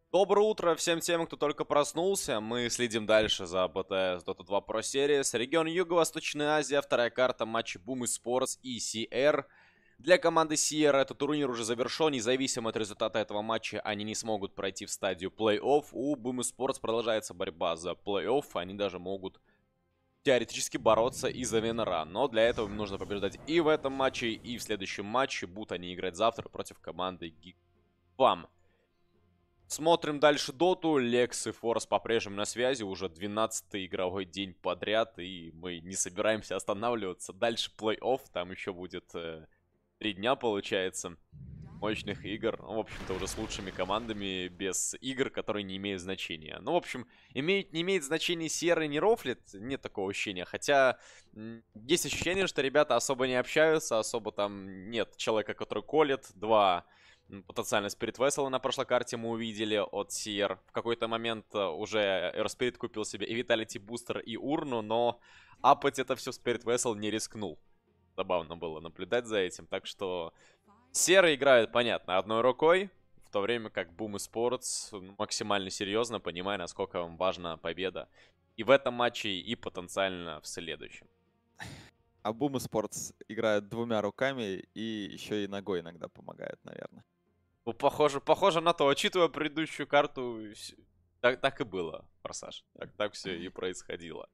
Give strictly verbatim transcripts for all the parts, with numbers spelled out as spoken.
Доброе утро всем тем, кто только проснулся. Мы следим дальше за би ти эс Dota два Pro Series. Регион Юго-Восточная Азия, вторая карта матча Boom Esports и си эр. Для команды си эр этот турнир уже завершен. Независимо от результата этого матча, они не смогут пройти в стадию плей-офф. У Boom Esports продолжается борьба за плей-офф. Они даже могут теоретически бороться и за Венера. Но для этого им нужно побеждать и в этом матче, и в следующем матче. Будут они играть завтра против команды Гигфам. Смотрим дальше доту. Лекс и Форс по-прежнему на связи. Уже двенадцатый игровой день подряд. И мы не собираемся останавливаться. Дальше плей-офф. Там еще будет э, три дня, получается, мощных игр. Ну, в общем-то, уже с лучшими командами. Без игр, которые не имеют значения. Ну, в общем, имеет, не имеет значения серый не рофлит. Нет такого ощущения. Хотя, есть ощущение, что ребята особо не общаются. Особо там нет человека, который колет. Два... Потенциально Spirit Vessel на прошлой карте мы увидели от си эр. В какой-то момент уже Aerospirit купил себе и Vitality Booster, и урну, но апать это все Spirit Vessel не рискнул. Забавно было наблюдать за этим. Так что серые играют, понятно, одной рукой, в то время как Boom Esports максимально серьезно, понимая, насколько вам важна победа и в этом матче, и потенциально в следующем. А Boom Esports играет двумя руками и еще и ногой иногда помогает, наверное. Ну, похоже, похоже на то. Учитывая предыдущую карту, так, так и было, Форсаж. Так, так все и происходило.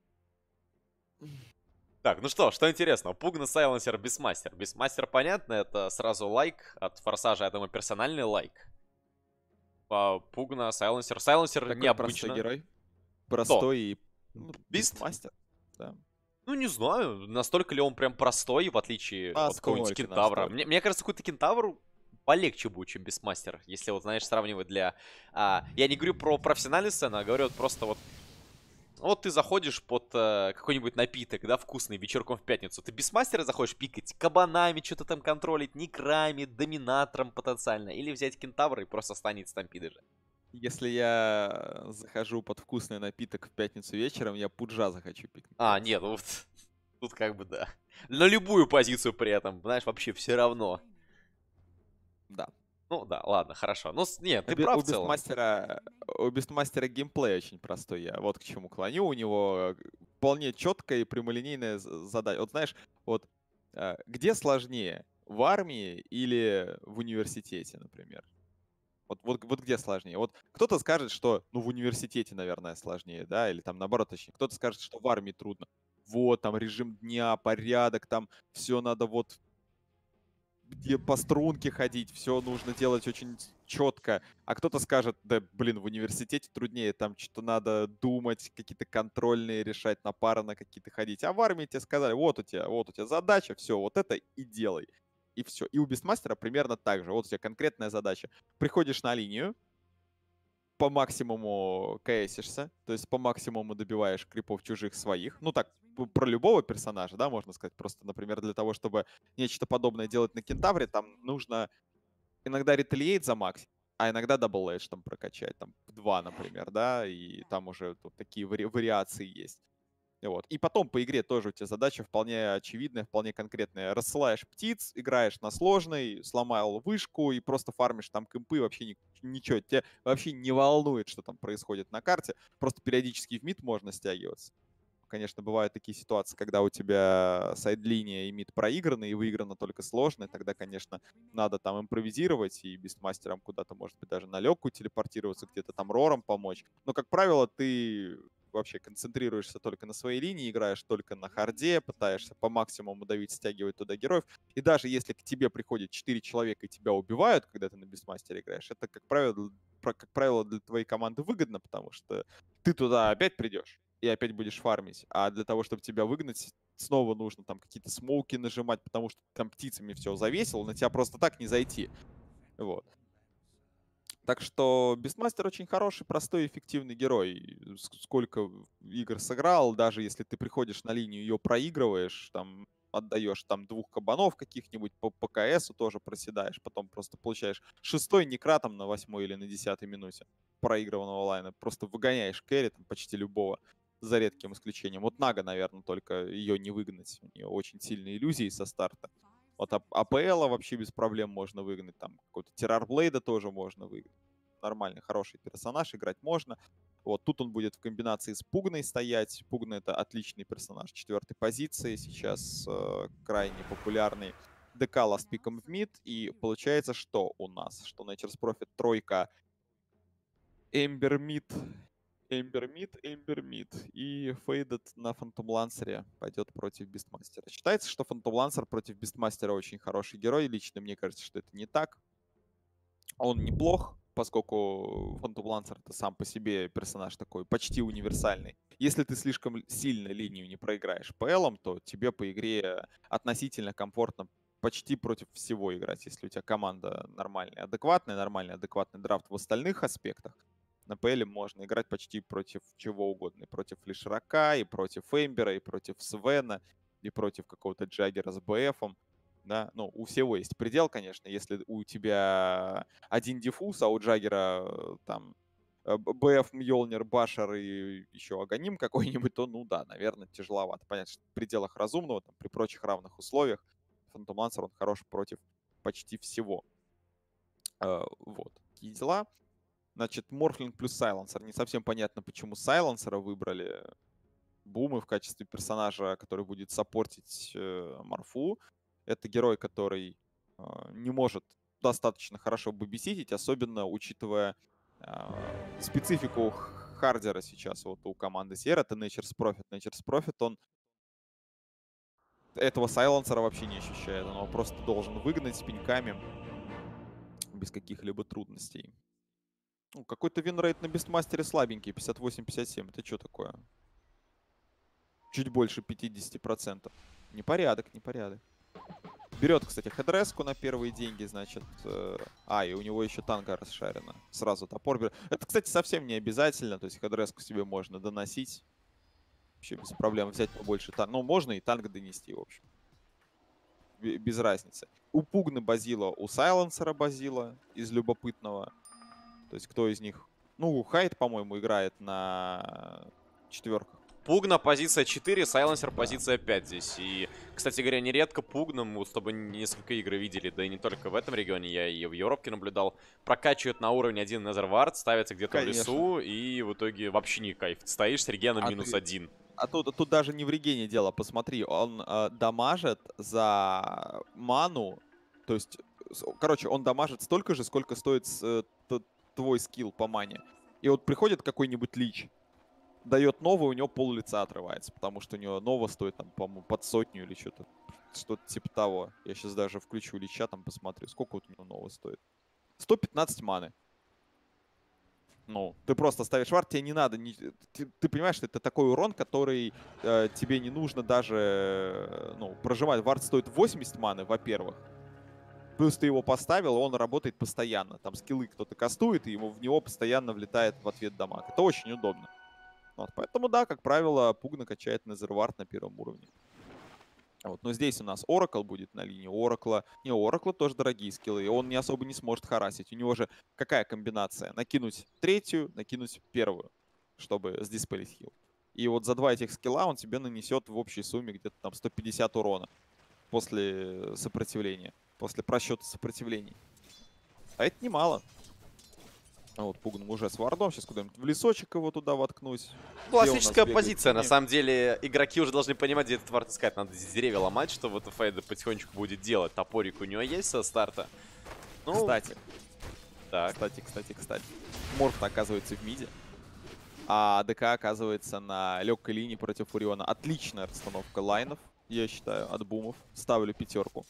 Так, ну что, что интересно. Пугна, Сайленсер, Бисмастер. Бисмастер, понятно, это сразу лайк. От Форсажа, я думаю, персональный лайк. Пугна, Сайленсер. Сайленсер Такой необычно. простой герой. Простой и ну, Бисмастер. Да. Ну, не знаю, настолько ли он прям простой, в отличие а, от какого-нибудь Кентавра. Мне, мне кажется, какой-то Кентавр полегче будет, чем Бисмастер. Если вот, знаешь, сравнивать для... А, я не говорю про профессиональную сцену, а говорю вот просто вот... Вот ты заходишь под э, какой-нибудь напиток, да, вкусный, вечерком в пятницу. Ты Бисмастера заходишь пикать кабанами, что-то там контролить, некрами, доминатором потенциально. Или взять Кентавра и просто станет стампиды же. Если я захожу под вкусный напиток в пятницу вечером, я пуджа захочу пикнуть. А, нет, ну вот... Тут как бы да. На любую позицию при этом, знаешь, вообще все равно. Да. Ну да, ладно, хорошо. Ну, нет, ты у прав у в целом. Бестмастера, у Бестмастера геймплей очень простой. Я вот к чему клоню. У него вполне четкая и прямолинейная задача. Вот знаешь, вот где сложнее? В армии или в университете, например? Вот, вот, вот где сложнее? Вот кто-то скажет, что ну в университете, наверное, сложнее, да, или там наоборот, точнее. Кто-то скажет, что в армии трудно. Вот, там режим дня, порядок, там все надо вот где по струнке ходить, все нужно делать очень четко. А кто-то скажет, да, блин, в университете труднее, там что-то надо думать, какие-то контрольные решать, на пары на какие-то ходить. А в армии тебе сказали, вот у тебя, вот у тебя задача, все, вот это и делай. И все. И у Бестмастера примерно так же. Вот у тебя конкретная задача. Приходишь на линию, по максимуму кэсишься, то есть по максимуму добиваешь крипов чужих своих. Ну так, про любого персонажа, да, можно сказать. Просто, например, для того, чтобы нечто подобное делать на Кентавре, там нужно иногда ретелиейт за макс, а иногда дабл эдж там прокачать, там в два, например, да, и там уже вот такие вари вариации есть. Вот. И потом по игре тоже у тебя задача вполне очевидная, вполне конкретная. Рассылаешь птиц, играешь на сложный, сломал вышку и просто фармишь там кемпы, вообще ни, ничего. Тебя вообще не волнует, что там происходит на карте. Просто периодически в мид можно стягиваться. Конечно, бывают такие ситуации, когда у тебя сайд-линия и мид проиграны, и выиграно только сложно. Тогда, конечно, надо там импровизировать и бестмастером куда-то, может быть, даже на легкую телепортироваться, где-то там рором помочь. Но, как правило, ты вообще концентрируешься только на своей линии, играешь только на харде, пытаешься по максимуму давить, стягивать туда героев. И даже если к тебе приходит четыре человека и тебя убивают, когда ты на бестмастере играешь, это, как правило, как правило, для твоей команды выгодно, потому что ты туда опять придешь и опять будешь фармить. А для того, чтобы тебя выгнать, снова нужно там какие-то смоуки нажимать, потому что там птицами все завесил, на тебя просто так не зайти. Вот. Так что Бестмастер очень хороший, простой, эффективный герой. Сколько игр сыграл, даже если ты приходишь на линию, ее проигрываешь, там отдаешь там двух кабанов каких-нибудь, по, по КСу тоже проседаешь, потом просто получаешь шестой некратом на восьмой или на десятой минуте проигрыванного лайна, просто выгоняешь кэрри там, почти любого, за редким исключением. Вот Нага, наверное, только ее не выгнать. У нее очень сильные иллюзии со старта. Вот АПЛа вообще без проблем можно выгнать. Там какого-то Террорблейда тоже можно выгнать. нормальный, хороший персонаж, играть можно. Вот тут он будет в комбинации с Пугной стоять. Пугна — это отличный персонаж четвертой позиции, сейчас э, крайне популярный. ДК ластпиком в мид, и получается, что у нас? Что Nature's Prophet тройка, Эмбер мид, Эмбер мид, Эмбер мид. И Фейдед на Фантом Лансере пойдет против Бистмастера. Считается, что Фантом Лансер против Бистмастера очень хороший герой. Лично мне кажется, что это не так. Он неплох, поскольку Фантом Лансер — это сам по себе персонаж такой почти универсальный. Если ты слишком сильно линию не проиграешь ПЛом, то тебе по игре относительно комфортно почти против всего играть, если у тебя команда нормальная, адекватная, нормальный, адекватный драфт в остальных аспектах. На ПЛе можно играть почти против чего угодно. И против Лишрака, и против Эмбера, и против Свена, и против какого-то Джаггера с БФом. Да, ну, у всего есть предел, конечно. Если у тебя один диффуз, а у Джаггера э, там э, Б- БФ, Мьёлнир, Башер и еще Аганим какой-нибудь, то, ну да, наверное, тяжеловато. Понятно, что в пределах разумного, там, при прочих равных условиях, Фантом Лансер, он хорош против почти всего. Э, вот. Такие дела. Значит, Морфлинг плюс Сайленсер. Не совсем понятно, почему Сайленсера выбрали. Бумы в качестве персонажа, который будет саппортить э, Морфу. Это герой, который э, не может достаточно хорошо бэбиситить, особенно учитывая э, специфику хардера сейчас вот у команды Sierra. Это Nature's Prophet. Nature's Prophet, он этого сайленсера вообще не ощущает. Он его просто должен выгнать с пеньками без каких-либо трудностей. Ну, какой-то винрейт на Бестмастере слабенький, пятьдесят восемь пятьдесят семь. Это что такое? Чуть больше пятьдесят процентов. Непорядок, непорядок. Берет, кстати, хедреску на первые деньги, значит. Э, а, и у него еще танка расшарена. Сразу топор берет. Это, кстати, совсем не обязательно. То есть хедреску себе можно доносить. Вообще без проблем взять побольше танка. Ну, можно и танк донести, в общем. Без разницы. У Пугны базила, у Сайленсера базила из любопытного. То есть кто из них... Ну, Хайд, по-моему, играет на четверках. Пугна позиция четыре, Сайленсер Да. позиция пять здесь. И, кстати говоря, нередко Пугном, вот, чтобы несколько игр видели, да и не только в этом регионе, я и в Европе наблюдал, прокачивают на уровне один Незервард, ставится где-то в лесу, и в итоге вообще не кайф. Стоишь с регеном А минус ты- один. А тут, тут даже не в регене дело, посмотри, он э, дамажит за ману, то есть, с- короче, он дамажит столько же, сколько стоит с, э, т- твой скилл по мане. И вот приходит какой-нибудь лич, дает новый, у него пол лица отрывается, потому что у него нова стоит, там, по-моему, под сотню или что-то, что-то типа того. Я сейчас даже включу лича, там посмотрю, сколько вот у него нова стоит. сто пятнадцать маны. Ну, ты просто ставишь вард, тебе не надо... Не, ты, ты понимаешь, что это такой урон, который э, тебе не нужно даже э, ну, прожимать. Вард стоит восемьдесят маны, во-первых. Плюс ты его поставил, и он работает постоянно. Там скиллы кто-то кастует, и ему в него постоянно влетает в ответ дамаг. Это очень удобно. Вот, поэтому, да, как правило, Пугна качает Незервард на первом уровне. Вот, но здесь у нас Оракл будет на линии Оракла. Не, у Оракла тоже дорогие скиллы, и он не особо не сможет харасить. У него же какая комбинация? Накинуть третью, накинуть первую, чтобы сдиспелить хил. И вот за два этих скилла он тебе нанесет в общей сумме где-то там сто пятьдесят урона после сопротивления, после просчета сопротивлений. А это немало. А вот Пугн уже с вардом. Сейчас куда-нибудь в лесочек его туда воткнуть. Классическая позиция. На самом деле, игроки уже должны понимать, где этот вард искать. Надо здесь деревья ломать, что вот Фейда потихонечку будет делать. Топорик у него есть со старта. Ну, Кстати, так. кстати, кстати, кстати. Морф оказывается в миде. А ДК оказывается на легкой линии против Фуриона. Отличная расстановка лайнов, я считаю, от бумов. Ставлю пятерку.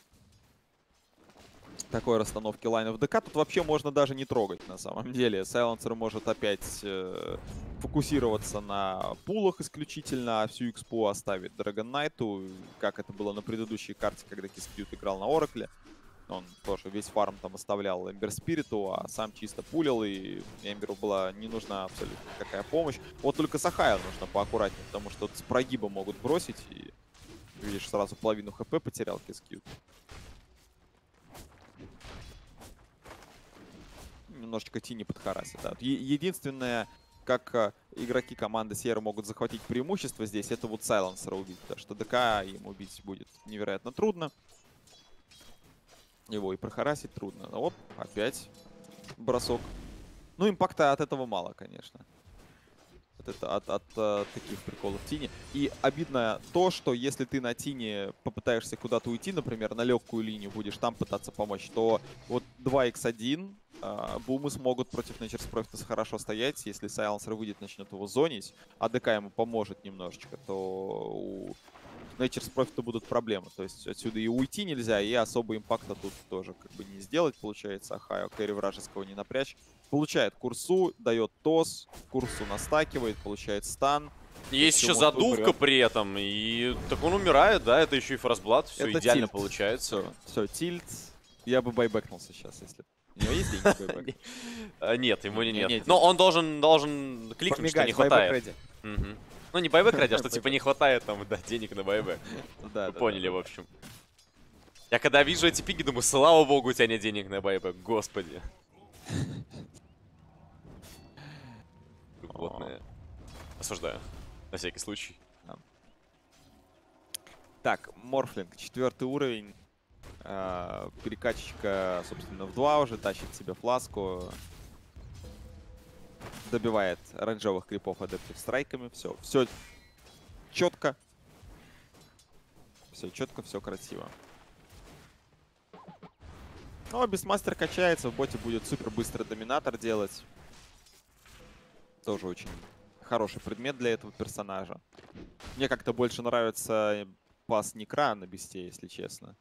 Такой расстановки лайнов ДК тут вообще можно даже не трогать на самом деле. Сайленсер может опять э, фокусироваться на пулах исключительно, а всю экспу оставить Драгон Найту, как это было на предыдущей карте, когда Кискьют играл на Оракле. Он тоже весь фарм там оставлял Эмбер Спириту, а сам чисто пулил, и Эмберу была не нужна абсолютно никакая помощь. Вот только Сахаю нужно поаккуратнее, потому что вот с прогиба могут бросить, и видишь, сразу половину хп потерял Кискьют. Немножечко Тини подхарасит, да. Е единственное, как э, игроки команды Sierra могут захватить преимущество здесь, это вот Сайленсера убить, потому что ДК им убить будет невероятно трудно. Его и прохарасить трудно. Оп, опять бросок Ну, импакта от этого мало, конечно. От, это, от, от, от таких приколов в тине. И обидно то, что если ты на тине попытаешься куда-то уйти, например, на легкую линию будешь там пытаться помочь, то вот два икс один э, бумы смогут против Nature's Prophet хорошо стоять. Если Сайленсер выйдет, начнет его зонить, а ДК ему поможет немножечко, то у Nature's Prophet будут проблемы. То есть отсюда и уйти нельзя, и особо импакта тут тоже как бы не сделать, получается. Ахайо кэрри вражеского не напрячь. Получает курсу, дает тос, курсу настакивает, получает стан. Есть еще задувка при этом, и так он умирает, да, это еще и фростблад, все это идеально тильт. Получается. Все, все, тильт. Я бы байбэкнул сейчас, если... У него есть деньги байбэк? Нет, ему нет. Но он должен должен кликнуть, что не хватает. Ну, не байбэк ради, а что типа не хватает там, да, денег на байбэк. Да, вы поняли, в общем. Я когда вижу эти пиги, думаю, слава богу, у тебя нет денег на байбэк, господи. Животное. Осуждаю. На всякий случай. Да. Так, Морфлинг, четвертый уровень. Э, перекачечка, собственно, в два уже. Тащит себе фласку. Добивает оранжевых крипов адептов страйками. Все, все четко. Все четко, все красиво. Ну, Бестмастер качается. В боте будет супер быстро доминатор делать. Тоже очень хороший предмет для этого персонажа. Мне как-то больше нравится пас Некра на Бесте, если честно.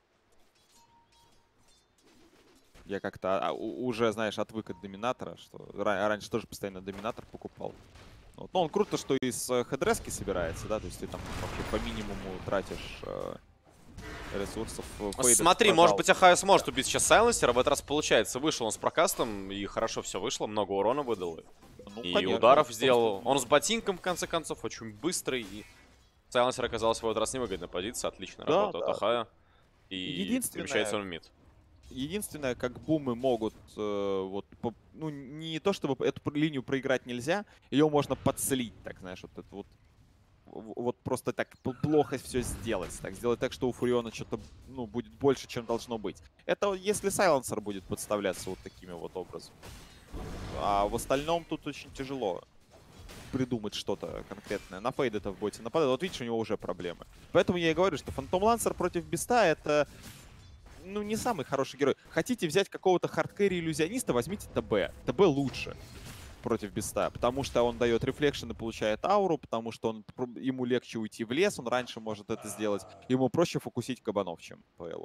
Я как-то уже, знаешь, отвык от доминатора, что раньше тоже постоянно доминатор покупал. Вот. Но он круто, что из хедрески собирается, да, то есть ты там вообще по минимуму тратишь э, ресурсов. Смотри, продал. Может быть, Ахайо сможет убить сейчас Сайленсера, в этот раз получается. Вышел он с прокастом, и хорошо все вышло, много урона выдал. Ну, и конечно, ударов сделал. Он с ботинком, в конце концов, очень быстрый. И Сайленсер оказался в этот раз невыгодной позиции. Отлично да, работа да. от Ахайо. И перемещается он в мид. Единственное, как бумы могут, э, вот, по, ну, не то чтобы эту линию проиграть нельзя, ее можно подслить, так, знаешь, вот это вот, вот просто так плохо все сделать, так, сделать так, что у Фуриона что-то, ну, будет больше, чем должно быть. Это если Сайленсер будет подставляться вот такими вот образом. А в остальном тут очень тяжело придумать что-то конкретное. На фейд это в боте нападает, вот видишь, у него уже проблемы. Поэтому я и говорю, что Фантом Лансер против Беста это... ну, не самый хороший герой. Хотите взять какого-то хардкэри иллюзиониста, возьмите ТБ. ТБ лучше против Беста, потому что он дает рефлекшн и получает ауру, потому что он, ему легче уйти в лес, он раньше может это сделать. Ему проще фокусить кабанов, чем ПЛу.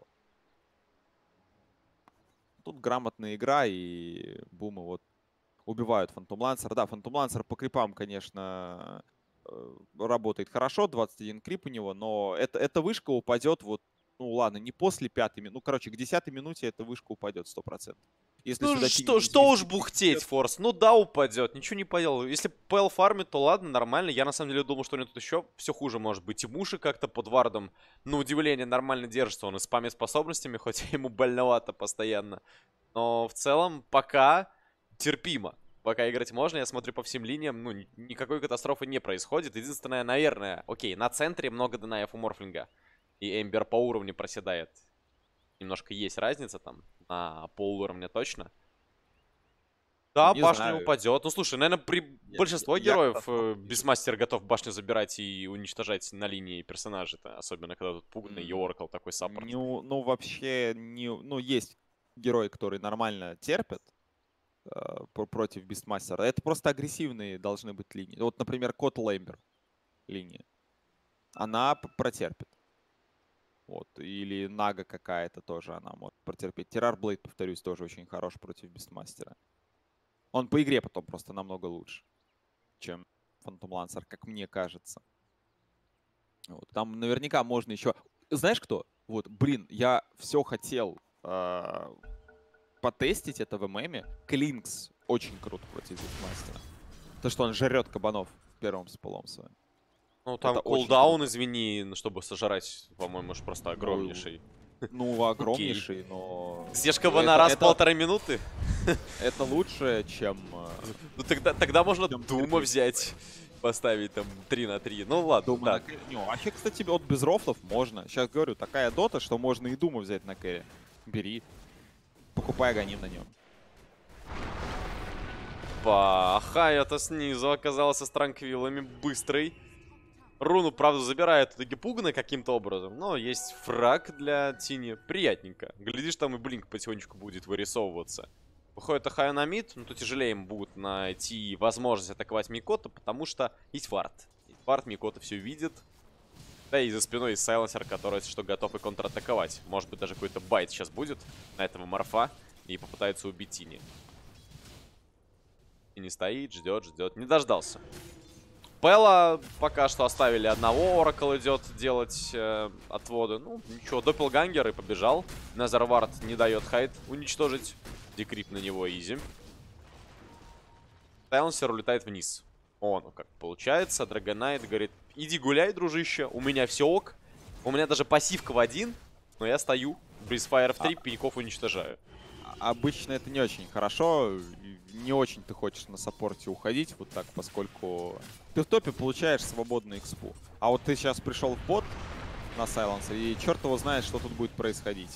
Тут грамотная игра, и бумы вот убивают Фантом Лансера. Да, Фантом Лансер по крипам, конечно, работает хорошо, двадцать один крип у него, но это, эта вышка упадет вот, ну ладно, не после пятой минуты, ну короче, к десятой минуте эта вышка упадет сто процентов. Если ну что, что уж бухтеть, Форс, ну да, упадет, ничего не поделал. Если ПЛ фармит, то ладно, нормально. Я на самом деле думал, что у него тут еще все хуже может быть. И Муши как-то под вардом, на удивление, нормально держится. Он и спамит способностями, хоть ему больновато постоянно. Но в целом пока терпимо. Пока играть можно, я смотрю по всем линиям, ну, никакой катастрофы не происходит. Единственное, наверное, окей, на центре много денаев у Морфлинга. И Эмбер по уровню проседает. Немножко есть разница там, на пол уровня точно. Да, не башня знаю. Упадет. Ну, слушай, наверное, при я, большинство я, героев я Бестмастер готов башню забирать и уничтожать на линии персонажей-то. Особенно, когда тут пуганный mm. Йоркл, такой саппорт. Ну, ну, вообще, не, ну, есть герои, которые нормально терпят э, против Бестмастера. Это просто агрессивные должны быть линии. Вот, например, Кот Лэмбер линия. Она протерпит. Вот. Или Нага какая-то тоже она может протерпеть. Террарблейд, повторюсь, тоже очень хорош против Бестмастера. Он по игре потом просто намного лучше, чем Фантом Лансер, как мне кажется. Вот. Там наверняка можно еще... Знаешь кто? Вот, блин, я все хотел э, потестить это в ММе. Клинкс очень круто против Бестмастера. То, что он жрет кабанов в первом спылом своем. Ну, там кулдаун, извини, чтобы сожрать, по-моему, уж просто огромнейший. Ну, огромнейший, но... Съешь кабана раз в полторы минуты? Это лучше, чем... Ну, тогда, тогда можно Дума взять, поставить там три на три. Ну, ладно, Дума да. На... Не, вообще, кстати, от без рофлов можно. Сейчас говорю, такая дота, что можно и Думу взять на кэри. Бери. Покупай, гони на нем. Опа, Хай-то снизу оказался с транквилами, быстрый. Руну, правда, забирает в итоге Пугна каким-то образом, но есть фраг для Тини. Приятненько. Глядишь, там и Блинк потихонечку будет вырисовываться. Выходит Ахая на мид, но то тяжелее им будет найти возможность атаковать Микото, потому что есть вард. Есть вард, Микото все видит. Да и за спиной есть Сайленсер, который, если что, готов и контратаковать. Может быть, даже какой-то байт сейчас будет на этого морфа и попытается убить Тини. И не стоит, ждет, ждет. Не дождался. Пэлла пока что оставили одного. Оракл идет делать э, отводы. Ну, ничего, доппелгангер и побежал. Незервард не дает Хайд уничтожить. Декрип на него изи. Сайленсер улетает вниз. О, ну как получается. Драгонайт говорит: иди гуляй, дружище. У меня все ок. У меня даже пассивка в один. Но я стою. Бризфайр в три, а... пеньков уничтожаю. Обычно это не очень хорошо. Не очень ты хочешь на саппорте уходить вот так, поскольку ты в топе получаешь свободную экспу. А вот ты сейчас пришел в бот на Сайленсер, и черт его знает, что тут будет происходить.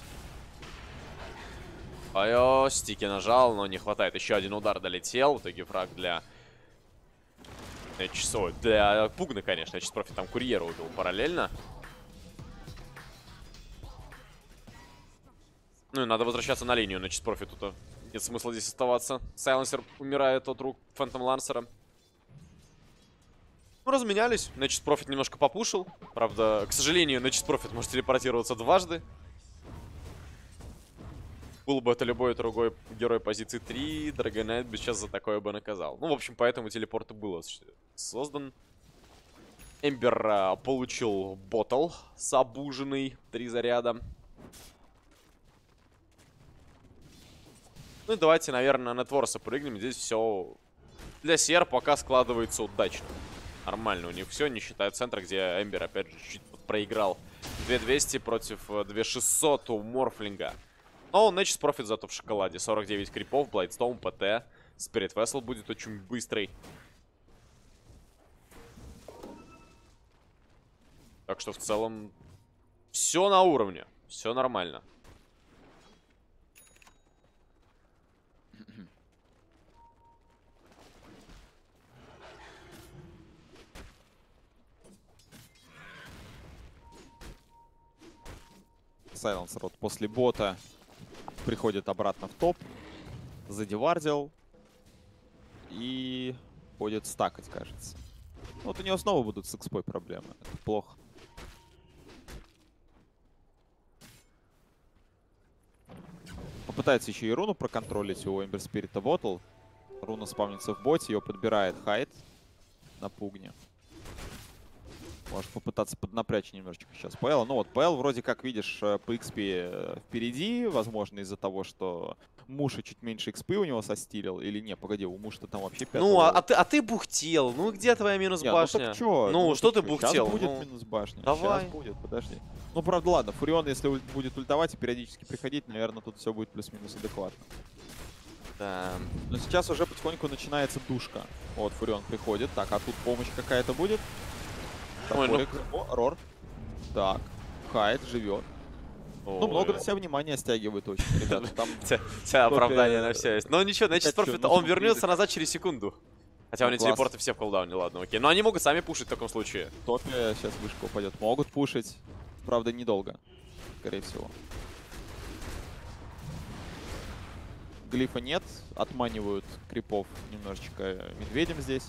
Айо, стики нажал, но не хватает. Еще один удар долетел. В итоге фраг для... Часов. Для Пугна, конечно. Сейчас профит там курьера убил параллельно. Ну и надо возвращаться на линию. На чист профит тут нет смысла здесь оставаться. Сайленсер умирает от рук Фэнтом Лансера. Ну, разменялись. На чист профит немножко попушил. Правда, к сожалению, на чист профит может телепортироваться дважды. Был бы это любой другой герой позиции три, Драгонайт бы сейчас за такое бы наказал. Ну, в общем, поэтому телепорт и был создан. Эмбер а, получил ботл забуженный. Три заряда. Ну и давайте, наверное, на Творса прыгнем. Здесь все для Сер пока складывается удачно. Нормально у них все, не считая центра, где Эмбер опять же чуть проиграл. две двести против две шестьсот у Морфлинга. Но Нечис профит зато в шоколаде. сорок девять крипов, Блайдстоун, ПТ. Спирит Вессел будет очень быстрый. Так что в целом все на уровне. Все нормально. Сайленсер вот после бота приходит обратно в топ, задевардил и будет стакать, кажется. Вот у него снова будут с экспой проблемы. Это плохо. Попытается еще и руну проконтролить у Эмбер Спирита ботл. Руна спавнится в боте, ее подбирает Хайд на пугне. Может попытаться поднапрячь немножечко сейчас ПЛ. Ну вот, ПЛ вроде как, видишь, по экспе впереди. Возможно, из-за того, что Муша чуть меньше экспы у него состилил. Или не, погоди, у Муша-то там вообще пятого... Ну, а, а, ты, а ты бухтел. Ну, где твоя минус не, башня? Ну, так чё? Ну, ну что ты чё? бухтел? Сейчас будет ну... минус башня. Давай. Сейчас будет, подожди. Ну, правда, ладно, Фурион, если будет ультовать и периодически приходить, наверное, тут все будет плюс-минус адекватно. Да. Но сейчас уже потихоньку начинается душка. Вот, Фурион приходит. Так, а тут помощь какая-то будет? Ой, ну... О, Рор. Так, Хайд живет. Ну, много на себя внимания стягивает очень, ребята. Там тебя оправдание на все есть. Но ничего, значит, профит, он вернется назад через секунду. Хотя у него телепорты все в колдауне, ладно, окей. Но они могут сами пушить в таком случае. В топе сейчас вышка упадет. Могут пушить. Правда, недолго, скорее всего. Глифа нет. Отманивают крипов немножечко медведем здесь.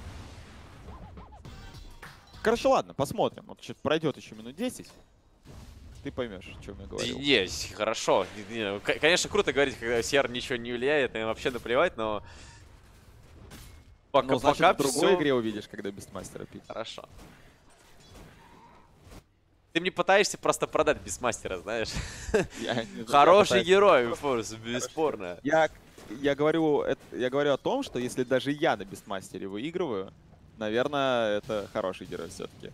Короче, ладно, посмотрим. Вот пройдет еще минут десять. Ты поймешь, о чем я говорил. Есть, хорошо. Конечно, круто говорить, когда Сер ничего не влияет, им вообще наплевать, но... Пока, но, значит, пока в другой все... игре увидишь, когда Бестмастера пить. Хорошо. Ты мне пытаешься просто продать Бестмастера, знаешь? Хороший герой, бесспорно. Я, я, говорю, я говорю о том, что если даже я на Бестмастере выигрываю, наверное, это хороший герой все-таки.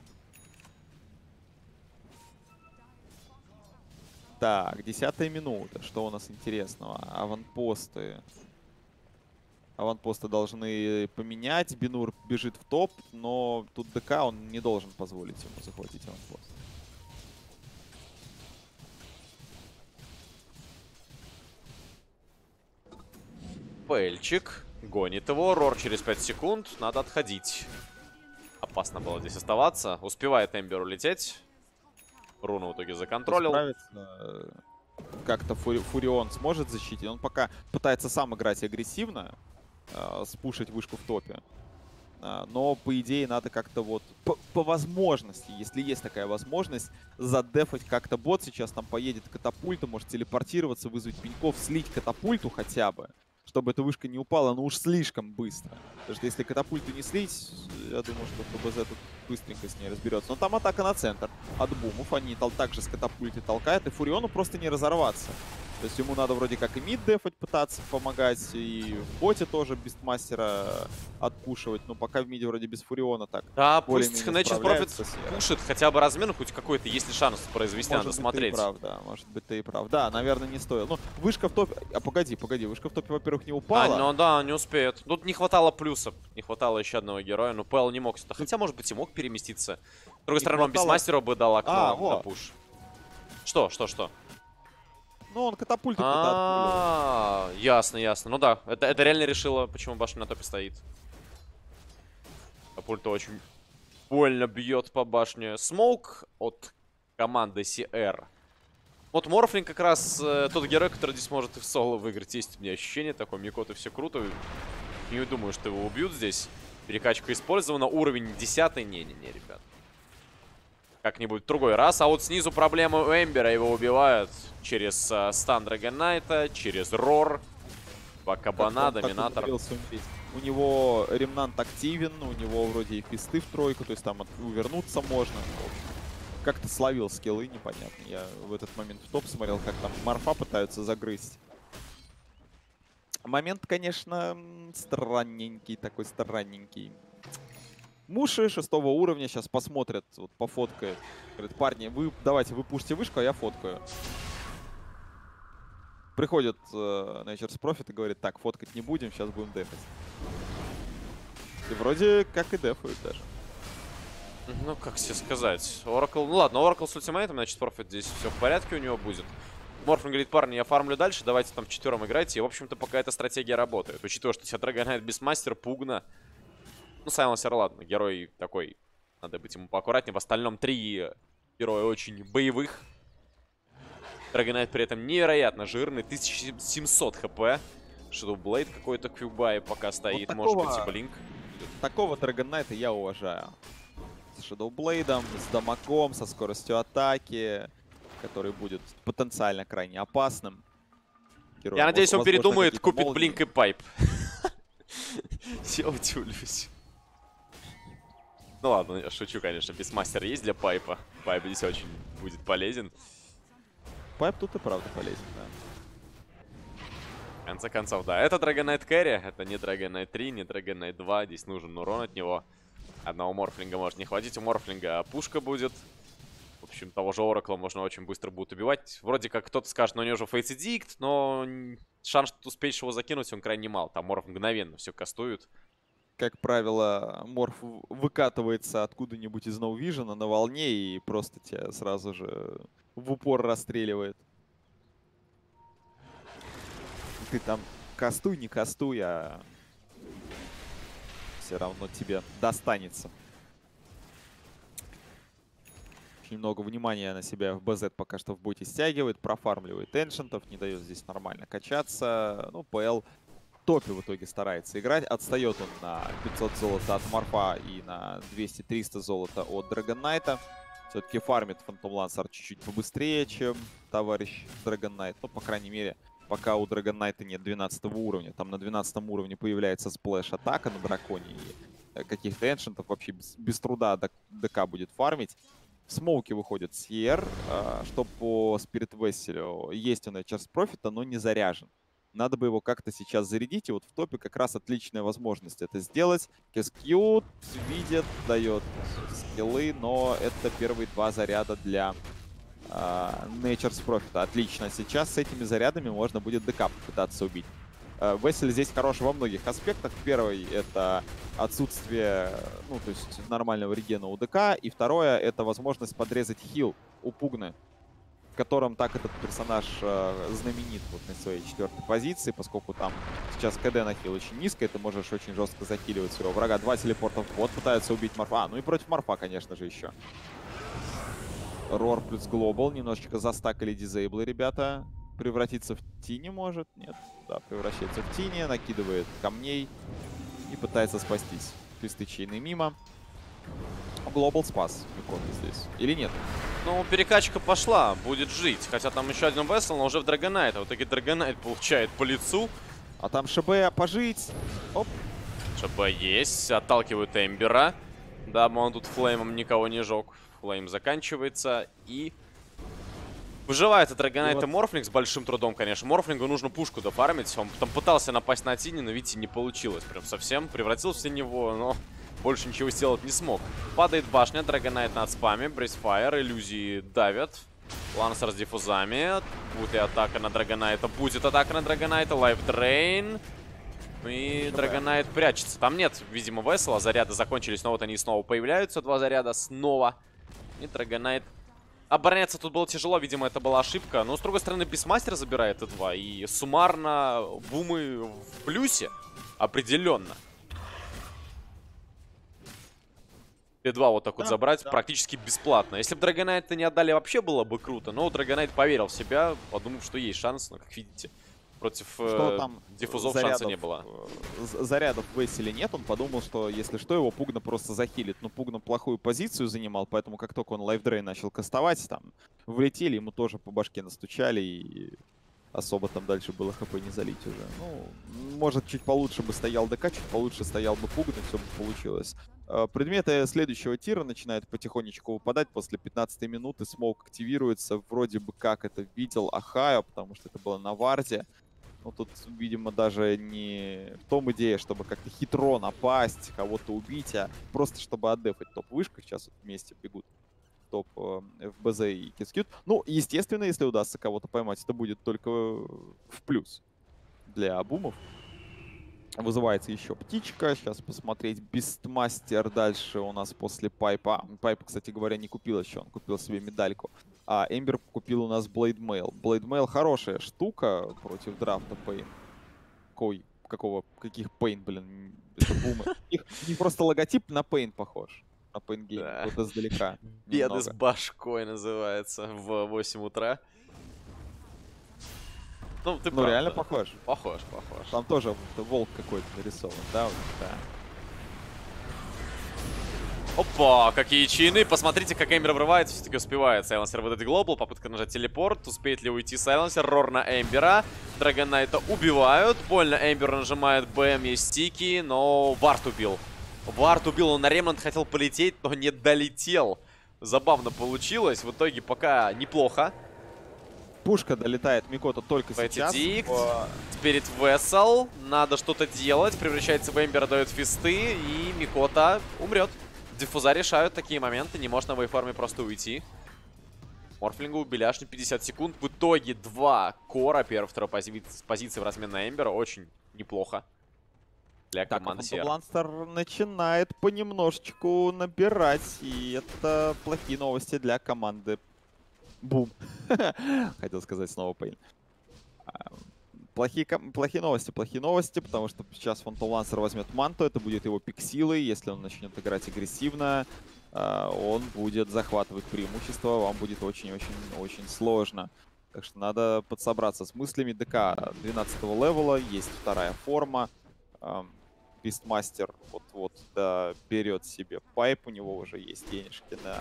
Так, десятая минута. Что у нас интересного? Аванпосты. Аванпосты должны поменять. Бинур бежит в топ, но тут ДК он не должен позволить ему захватить аванпост. Пэльчик Гонит его. Рор через пять секунд. Надо отходить. Опасно было здесь оставаться. Успевает Эмбер улететь. Руну в итоге законтролил. Как-то Фури Фурион сможет защитить. Он пока пытается сам играть агрессивно. Э, спушить вышку в топе. Э, но, по идее, надо как-то вот... По, по возможности, если есть такая возможность, задефать как-то бот. Сейчас там поедет катапульта, может телепортироваться, вызвать пеньков, слить катапульту хотя бы. Чтобы эта вышка не упала, но уж слишком быстро. Потому что если катапульту не слить, я думаю, что ПБЗ тут быстренько с ней разберется. Но там атака на центр от бумов. Они также с катапульты толкают, и Фуриону просто не разорваться. То есть ему надо вроде как и мид дефать, пытаться помогать, и в боте тоже бистмастера отпушивать. Но пока в миде вроде без Фуриона так. Да, пусть Nature's Prophet пушит хотя бы размен, хоть какой-то, есть ли шанс произвести, может надо быть, смотреть. Ты и прав, да, может быть, ты и прав. Да, наверное, не стоило. Ну, вышка в топе... А, погоди, погоди, вышка в топе, во-первых, не упала. А, ну да, не успеет. Тут не хватало плюсов, не хватало еще одного героя, но Пэл не мог сюда. Хотя, может быть, и мог переместиться. С другой стороны, он без мастера бы дал окно а, на вот. пуш. Что, что, что? Ну, он катапульту А, ясно, ясно. Ну да, это, это реально решило, почему башня на топе стоит. Катапульта очень больно бьет по башне. Смоук от команды си эр. Вот Морфлинг как раз э, тот герой, который здесь может и в соло выиграть. Есть у меня ощущение такое, Микоты все круто. Не думаю, что его убьют здесь. Перекачка использована. Уровень десятый. Не-не-не, ребят. Как-нибудь в другой раз. А вот снизу проблема у Эмбера. Его убивают через э, стан Драгонайта, через Рор. Два кабана, доминатор. У него ремнант активен, у него вроде и фисты в тройку, то есть там увернуться можно. Как-то словил скиллы, непонятно. Я в этот момент в топ смотрел, как там Марфа пытаются загрызть. Момент, конечно, странненький, такой странненький. Муши шестого уровня сейчас посмотрят, вот пофоткают. Говорят, парни, вы давайте вы пушите вышку, а я фоткаю. Приходит э, Nature's Prophet и говорит, так, фоткать не будем, сейчас будем дефать. И вроде как и дефают даже. Ну, как себе сказать. Oracle, ну ладно, Oracle с ультимейтом, значит, Prophet здесь все в порядке у него будет. Морфлинг говорит, парни, я фармлю дальше, давайте там четвером играйте. И, в общем-то, пока эта стратегия работает. Учитывая, что себя Драгонайт без мастера, Пугна. Ну, Сайленсер, ладно, герой такой. Надо быть ему поаккуратнее. В остальном три героя очень боевых. Драгонайт при этом невероятно жирный. тысяча семьсот хп. Shadow Blade какой-то квюбай пока стоит. Вот такого, может быть, и Блинк. Такого Драгонайта я уважаю. С Shadow Blade'ом, с дамагом, со скоростью атаки, который будет потенциально крайне опасным. Герой, я надеюсь, он передумает, купит Блинк и Пайп. Я удивлюсь. Ну ладно, я шучу, конечно. Бисмастер есть для Пайпа. Пайп здесь очень будет полезен. Пайп тут и правда полезен, да. В конце концов, да. Это Драгонайт Кэрри. Это не Драгонайт три, не Драгонайт два. Здесь нужен урон от него. Одного Морфлинга может не хватить. У Морфлинга пушка будет. В общем, того же Оракла можно очень быстро будет убивать. Вроде как кто-то скажет, ну у него же Fates Edict, но шанс, что ты успеешь его закинуть, он крайне мал. Там Морф мгновенно все кастует. Как правило, Морф выкатывается откуда-нибудь из No Vision на волне и просто тебя сразу же в упор расстреливает. Ты там кастуй, не кастуй, а все равно тебе достанется. Очень много внимания на себя в БЗ пока что в боте стягивает, профармливает эншентов, не дает здесь нормально качаться. Ну, ПЛ в топе в итоге старается играть. Отстает он на пятьсот золота от Морфа и на двести-триста золота от Драгонайта. Все-таки фармит Фантом Лансар чуть-чуть побыстрее, чем товарищ Драгонайт. Ну, по крайней мере, пока у Драгонайта нет двенадцатого уровня. Там на двенадцатом уровне появляется сплэш-атака на драконе. И каких-то эншентов вообще без, без труда ДК будет фармить. В смоуке выходит Сьер, что по Спирит Весселю есть у Nature's Prophet, но не заряжен. Надо бы его как-то сейчас зарядить, и вот в топе как раз отличная возможность это сделать. Кескьют видит, дает скиллы, но это первые два заряда для uh, Nature's Prophet. Отлично, сейчас с этими зарядами можно будет ДК попытаться убить. Вессель здесь хорош во многих аспектах. Первый — это отсутствие, ну, то есть нормального регена у ДК. И второе — это возможность подрезать хил у Пугны. которым так этот персонаж э, знаменит вот на своей четвертой позиции, поскольку там сейчас КД на хил очень низко, ты можешь очень жестко захиливать своего врага. Два телепорта в бот, пытаются убить Морфа. А, ну и против Морфа, конечно же, еще. Рор плюс Глобал, немножечко застакали дизейблы, ребята. Превратиться в Тини может? Нет, да, превращается в Тини, накидывает камней и пытается спастись. Твисты чейны мимо. Глобал спас Микота здесь. Или нет? Ну, перекачка пошла, будет жить. Хотя там еще один Вессел, но уже в Драгонайт. А в итоге Драгонайт получает по лицу. А там ШБ пожить. Оп. ШБ есть, отталкивают Эмбера. Дабы он тут флеймом никого не жег. Флейм заканчивается и... Выживает от Драгонайта вот. Морфлинг с большим трудом, конечно. Морфлингу нужно пушку дофармить. Он там пытался напасть на Тини, но, видите, не получилось. Прям совсем превратился в него, но больше ничего сделать не смог. Падает башня, Драгонайт над спами, Брейсфайр, иллюзии давят. Лансер с диффузами. Будет и атака на Драгонайта. Будет атака на Драгонайта. Лайфдрейн. И Драгонайт прячется. Там нет, видимо, Вессела. Заряды закончились, но вот они снова появляются. Два заряда снова. И Драгонайт... Обороняться тут было тяжело, видимо, это была ошибка. Но, с другой стороны, Бисмастер забирает и два. И суммарно бумы в плюсе. Определенно. и два вот так да, вот забрать да. практически бесплатно. Если бы Драгонайта не отдали, вообще было бы круто. Но Драгонайт поверил в себя, подумав, что есть шанс. Но, как видите, против э, там диффузов зарядов, шанса не было. Зарядов в Весселе нет. Он подумал, что если что, его Пугна просто захилит. Но Пугна плохую позицию занимал, поэтому как только он лайфдрейн начал кастовать, там влетели, ему тоже по башке настучали. И особо там дальше было хп не залить уже. Ну, может, чуть получше бы стоял ДК, чуть получше стоял бы Пугна, все бы получилось. Предметы следующего тира начинают потихонечку выпадать после пятнадцатой минуты. Смоук активируется. Вроде бы как это видел Ахайо, потому что это было на варде. Но тут, видимо, даже не в том идея, чтобы как-то хитро напасть, кого-то убить, а просто чтобы отдефать топ-вышка. Сейчас вот вместе бегут топ эф би зет и Кискьют. Ну, естественно, если удастся кого-то поймать, это будет только в плюс для бумов. Вызывается еще птичка. Сейчас посмотреть. Бистмастер дальше у нас после Пайпа. Пайп, кстати говоря, не купил еще. Он купил себе медальку. А Эмбер купил у нас Блейдмейл. Блейдмейл хорошая штука против драфта Пейн. Какой, какого, каких Пейн, блин, это бумы. Их не просто логотип на Пейн похож. На Пейн Гейм. Да. Вот издалека. Беды с башкой называется в восемь утра. Ну, ты ну прав, реально да. похож. Похож, похож. Там тоже волк какой-то нарисован, да? Вот, да. Опа, какие чины. Посмотрите, как Эмбер врывается, все-таки успевает. Сайленсер выдать глобал, попытка нажать телепорт. Успеет ли уйти Сайленсер? Рор на Эмбера. Драгонайта убивают. Больно Эмбер нажимает БМ, есть стики, но Вард убил. Вард убил, он на ремонт хотел полететь, но не долетел. Забавно получилось. В итоге пока неплохо. Пушка долетает Микота только сейчас. Спирит Вессел. Надо что-то делать. Превращается в Эмбера, дает фисты. И Микота умрет. Диффуза решают такие моменты. Не может на вейформе просто уйти. Морфлингу убили аж на пятьдесят секунд. В итоге два кора. Первая, вторая пози позиции в размен на Эмбера. Очень неплохо. Для команды Сиэр. Ланстер начинает понемножечку набирать. И это плохие новости для команды Бум. Хотел сказать снова Пейн. Плохие, плохие новости, плохие новости, потому что сейчас Фантом Лансер возьмет манту, это будет его пик силы. Если он начнет играть агрессивно, он будет захватывать преимущество, вам будет очень-очень-очень сложно. Так что надо подсобраться с мыслями. ДК двенадцатого левела, есть вторая форма. Бистмастер вот-вот да, берет себе пайп, у него уже есть денежки на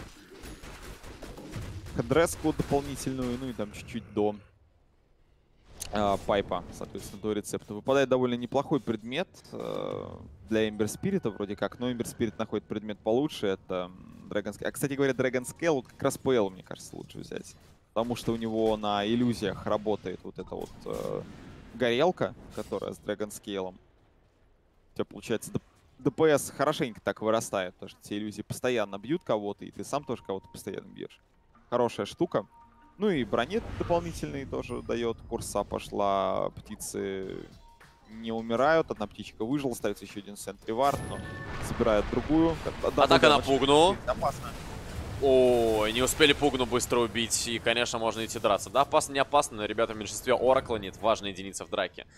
дреску дополнительную, ну и там чуть-чуть до э, пайпа, соответственно, до рецепта. Выпадает довольно неплохой предмет э, для Эмбер Спирита вроде как, но Эмбер Спирит находит предмет получше, это Dragon Scale. А, кстати говоря, Dragon Scale вот как раз ПЛ, мне кажется, лучше взять, потому что у него на иллюзиях работает вот эта вот э, горелка, которая с Dragon Scale. У тебя, получается, ДПС хорошенько так вырастает, потому что все иллюзии постоянно бьют кого-то, и ты сам тоже кого-то постоянно бьешь. Хорошая штука. Ну и бронет дополнительный тоже дает. Курса пошла. Птицы не умирают. Одна птичка выжила. Ставится еще один сентри вард, но собирает другую. Атака на Пугну. Опасно. Ой, не успели Пугну быстро убить. И, конечно, можно идти драться. Да, опасно, не опасно, но ребята в меньшинстве. Оракла нет, важная единица в драке.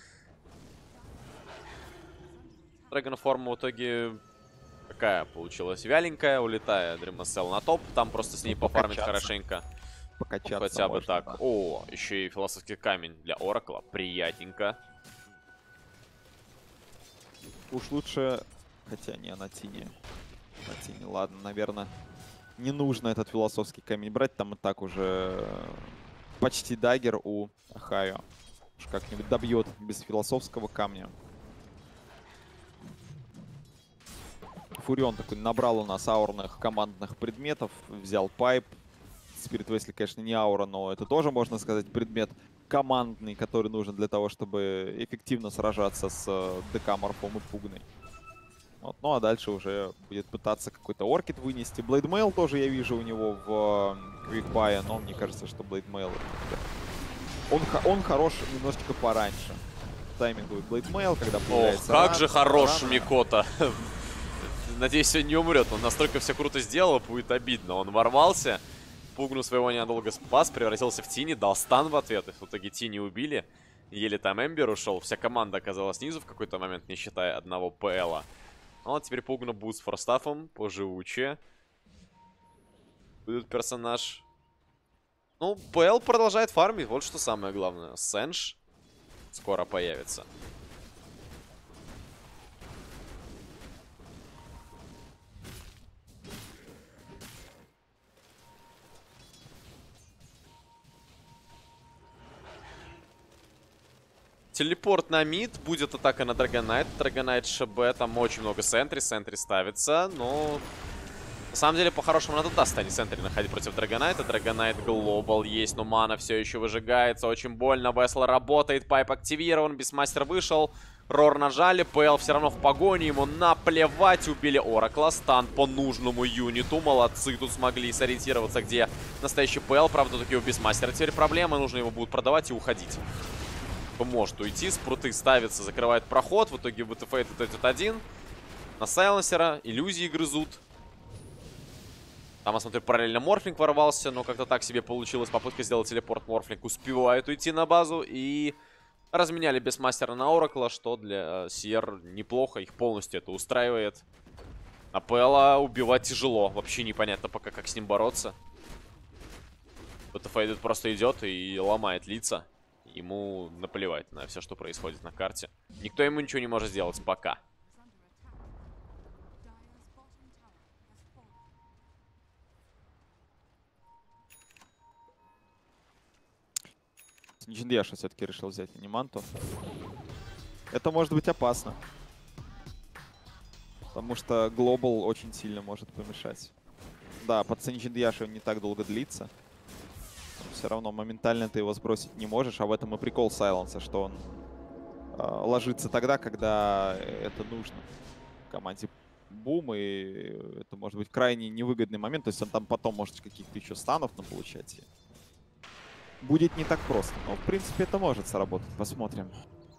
Драгонформа в итоге какая получилась? Вяленькая, улетая Дримасел на топ. Там просто с ней пофармить хорошенько. Покачаться Хотя бы можно, так. да. О, еще и философский камень для Оракла. Приятненько. Уж лучше... Хотя не, на Тине. На Тине, ладно, наверное. Не нужно этот философский камень брать. Там и так уже почти даггер у Ахайо. Уж как-нибудь добьет без философского камня. Фурион такой набрал у нас аурных командных предметов. Взял пайп. Спирит Весли, конечно, не аура, но это тоже, можно сказать, предмет командный, который нужен для того, чтобы эффективно сражаться с ДК Морфом и Пугной. Вот. Ну а дальше уже будет пытаться какой-то оркид вынести. Блейдмейл тоже я вижу у него в квикбае, но мне кажется, что Блейдмейл... Он, он хорош немножечко пораньше. Таймингует Блейдмейл, когда появляется... Ох, как ран, же хорош рано. Микота. Надеюсь, он не умрет. Он настолько все круто сделал, будет обидно. Он ворвался, Пугну своего ненадолго спас, превратился в Тини, дал стан в ответ. И в итоге Тини убили. Еле там Эмбер ушел. Вся команда оказалась снизу в какой-то момент, не считая одного ПЛа. Ну, а теперь Пугну будет с форстафом, поживуче. Будет персонаж. Ну, ПЛ продолжает фармить, вот что самое главное. Сенж скоро появится. Телепорт на мид, будет атака на Драгонайт. Драгонайт ШБ, там очень много сентри, сентри ставится, но... На самом деле, по-хорошему, надо даст, а не сентри находить против Драгонайта. Драгонайт Глобал есть, но мана все еще выжигается, очень больно. Весла работает, пайп активирован, Бисмастер вышел. Рор нажали, ПЛ все равно в погоне, ему наплевать. Убили Оракла, стан по нужному юниту. Молодцы, тут смогли сориентироваться, где настоящий ПЛ. Правда, таки у Бисмастера теперь проблемы, нужно его будет продавать и уходить. Может уйти, спруты ставится, закрывает проход. В итоге ВТФ этот один. На сайленсера, иллюзии грызут. Там, я смотрю, параллельно Морфлинг ворвался, но как-то так себе получилось. Попытка сделать телепорт. Морфлинг успевает уйти на базу и разменяли Бисмастера на Оракла, что для Сиер неплохо, их полностью это устраивает. А ПЛа убивать тяжело, вообще непонятно пока, как с ним бороться. ВТФ просто идет и ломает лица. Ему наплевать на все, что происходит на карте. Никто ему ничего не может сделать пока. Джиндьяша все-таки решил взять аниманту. Это может быть опасно. Потому что Глобал очень сильно может помешать. Да, под Джиндьяша он не так долго длится. Все равно моментально ты его сбросить не можешь. А в этом и прикол Сайленса, что он э, ложится тогда, когда это нужно команде Бум. И это может быть крайне невыгодный момент. То есть он там потом может каких-то еще станов наполучать. Будет не так просто. Но, в принципе, это может сработать. Посмотрим.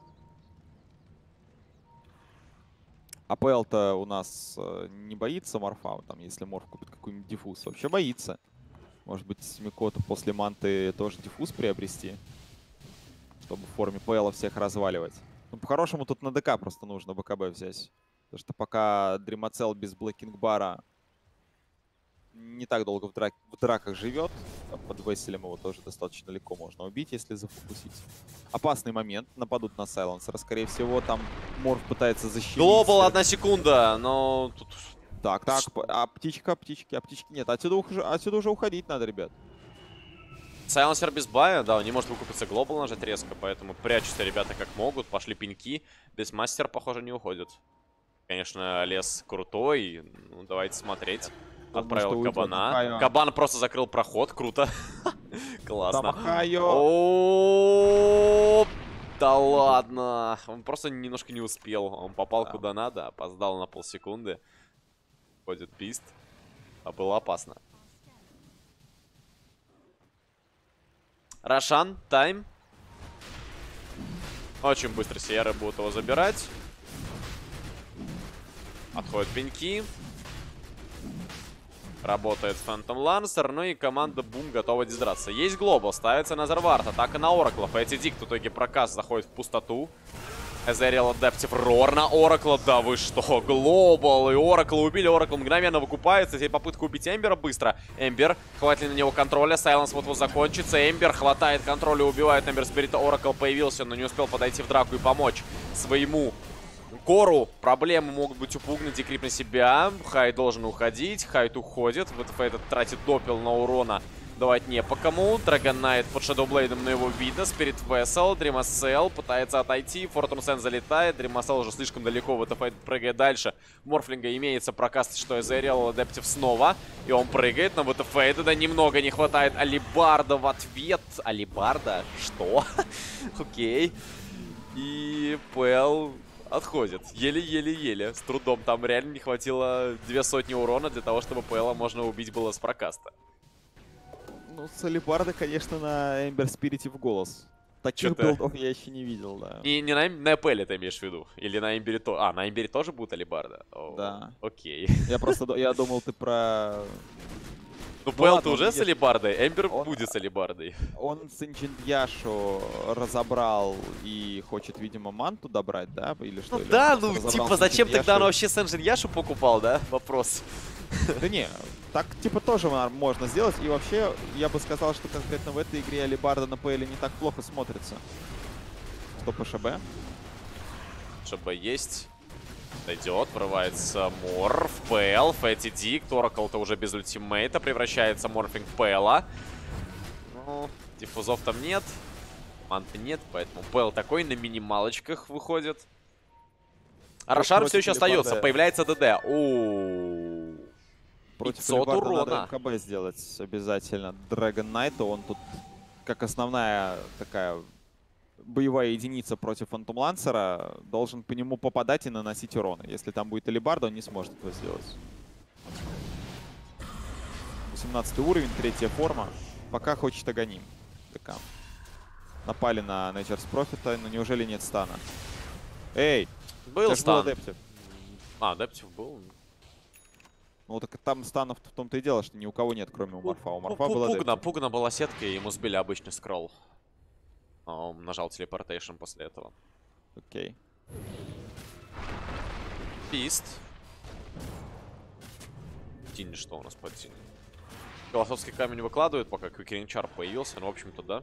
АПЛ-то у нас э, не боится Морфа. Там, если Морф купит какой-нибудь диффуз. Вообще боится. Может быть, Микота после манты тоже диффуз приобрести. Чтобы в форме ПЛа всех разваливать. Ну, по-хорошему, тут на ДК просто нужно БКБ взять. Потому что пока Дримацел без Блэкинг-бара не так долго в, драк в драках живет. Под Веселем его тоже достаточно легко можно убить, если зафокусить. Опасный момент. Нападут на Сайленсера. Скорее всего, там Морф пытается защитить. Глобал, одна секунда, но тут... Так, так, а птичка, птички, а птички нет. Отсюда уже, отсюда уже уходить надо, ребят. Сайленсер без бая, да, он не может выкупиться Глобал нажать резко, поэтому прячутся ребята как могут. Пошли пеньки. Бисмастер, похоже, не уходит. Конечно, лес крутой. Ну, давайте смотреть. Отправил Кабана. Кабан просто закрыл проход. Круто. Классно. О, да ладно. Он просто немножко не успел. Он попал куда надо, опоздал на полсекунды. Ходит пист. А было опасно. Рошан, тайм. Очень быстро Сиеры будут его забирать. Отходят пеньки. Работает Phantom Lancer, ну и команда Бум готова диздраться. Есть глобал, ставится на Зервард, атака на Ораклов. Эти Дик в итоге проказ заходит в пустоту. Эзериэл Адептив, Рор на Оракла, да вы что, глобал, и Оракла убили, Оракл мгновенно выкупается, теперь попытка убить Эмбера быстро. Эмбер, хватит ли на него контроля, Сайленс вот-вот закончится, Эмбер хватает контроля, убивает Эмбер Спирита, Оракл появился, но не успел подойти в драку и помочь своему Кору. Проблемы могут быть у Пугна, декрип на себя, Хайд должен уходить, Хайд уходит, ВТФ этот тратит допил на урона. Давать не по кому. Драгон Найт под Шадоублейдом, но его видно. Спирит Вессел, Дримасел пытается отойти. Фортун Сен залетает. Дримасел уже слишком далеко. ВТФ прыгает дальше. Морфлинга имеется прокаст, что Эзериэл Адептив снова. И он прыгает, но ВТФ да немного не хватает. Алибарда в ответ. Алибарда? Что? Окей. И ПЛ отходит. Еле-еле-еле. С трудом. Там реально не хватило две сотни урона для того, чтобы ПЛа можно убить было с прокаста. Ну, с Алибарда, конечно, на Эмбер Спирите в голос. Таких билдов я еще не видел, да. И не на, на Эпеле ты имеешь в виду? Или на Эмбере тоже? А, на Эмбере тоже будет Алибарда? О, да. Окей. Я просто я думал, ты про... Ну, Пэл ты уже с Алибардой, Эмбер он, будет с Алибардой. Он с Инчендьяшу разобрал и хочет, видимо, манту добрать, да? Или что? Ну Или да, ну типа зачем тогда он вообще с Инчендьяшу покупал, да? Вопрос. Да не, так типа тоже можно сделать. И вообще, я бы сказал, что конкретно в этой игре Алибарда на ПЛ не так плохо смотрится. Стоп, ШБ. ШБ есть. Дойдет, врывается Морф, ПЛ, Фэти Дик, Торакл-то уже без ультимейта, превращается Морфинг в ПЛа. Ну, диффузов там нет, манты нет, поэтому ПЛ такой на минималочках выходит. А Рошар все еще остается, появляется ДД. Ооо. пятьсот урона. Надо МКБ сделать обязательно. Dragon Knight, он тут как основная такая боевая единица против Phantom Lancer, должен по нему попадать и наносить урон. Если там будет Алибарда, он не сможет этого сделать. восемнадцатый уровень, третья форма. Пока хочет Аганим. ДК. Напали на Nature's Prophet, но неужели нет стана? Эй! Был стан. Был Адептив. А, Адептив был. Ну так там станов в том-то и дело, что ни у кого нет, кроме у Морфа. У Морфа был Пугна, Пугна была сетка, и ему сбили обычный скролл. Он нажал телепортейшн после этого. Окей. Пист. Тинь, что у нас под Тинь? Философский камень выкладывает, пока Квикерин Чар появился. Ну, в общем-то, да.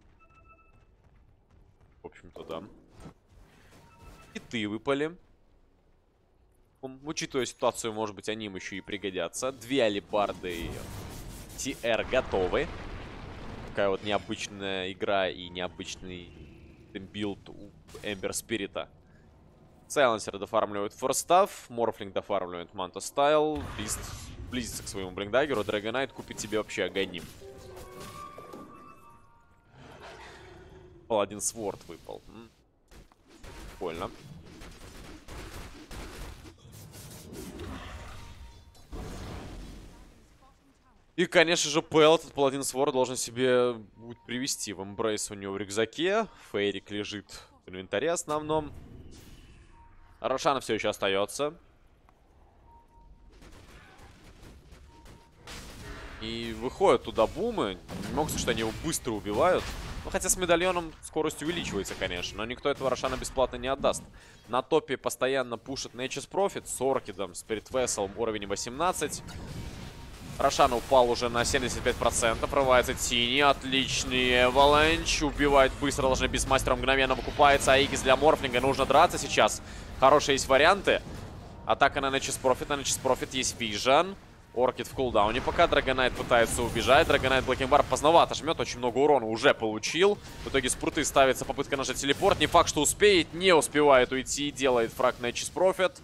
В общем-то, да. И ты выпали. Учитывая ситуацию, может быть, они им еще и пригодятся. Две алибарды ти эр готовы. Такая вот необычная игра и необычный билд у Эмбер Спирита. Сайленсер дофармливает форстав, Морфлинг дофармливает Манта Стайл, Бист близится к своему Блинкдаггеру, Dragon Knight купит себе вообще Аганим. Паладин Сворд выпал. М-м. Прикольно. И, конечно же, ПЛ, этот Паладин Свор, должен себе будет привести в эмбрейс у него в рюкзаке. Фейрик лежит в инвентаре основном. Рошан все еще остается. И выходят туда бумы. Не могу сказать, что они его быстро убивают. Ну, хотя с медальоном скорость увеличивается, конечно. Но никто этого Рошана бесплатно не отдаст. На топе постоянно пушит Nature's Prophet с Оркидом, Spirit Vessel, уровень восемнадцать. Рошан упал уже на семьдесят пять процентов. Прорывается Тини. Отличный Эваланч. Убивает быстро. Должны Бисмастер мгновенно выкупается. Аигис для Морфлинга. Нужно драться сейчас. Хорошие есть варианты. Атака на Nature's Prophet. На Nature's Prophet есть Vision. Оркид в кулдауне пока. Dragon Knight пытается убежать. Dragon Knight Блэкинбар поздновато жмет. Очень много урона уже получил. В итоге с пруты ставится попытка нажать телепорт. Не факт, что успеет. Не успевает уйти. Делает фраг Nature's Prophet.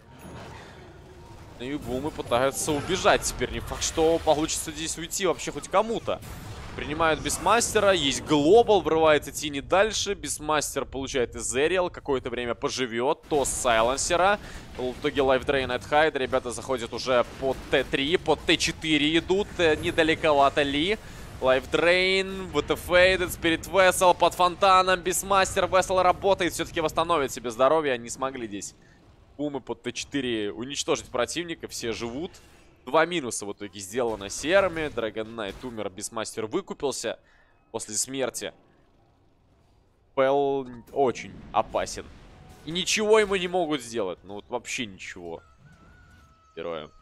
И бумы пытаются убежать. Теперь не факт, что получится здесь уйти вообще хоть кому-то. Принимают Бисмастера. Есть глобал. Врывается Тини дальше. Бисмастер получает Эзериэл. Какое-то время поживет. То с Сайленсера. В итоге лайфдрейн от Хайда. Ребята заходят уже под тэ три. Под тэ четыре идут. Недалековато ли. Лайфдрейн. ВТФейдед. Спирит Вессел под фонтаном. Бисмастер. Вессел работает. Все-таки восстановит себе здоровье. Не смогли здесь бумы под тэ четыре уничтожить противника. Все живут. Два минуса в итоге сделано серыми. Dragon Knight умер, Бисмастер выкупился после смерти. Пэл очень опасен. И ничего ему не могут сделать. Ну вот вообще ничего. Героям.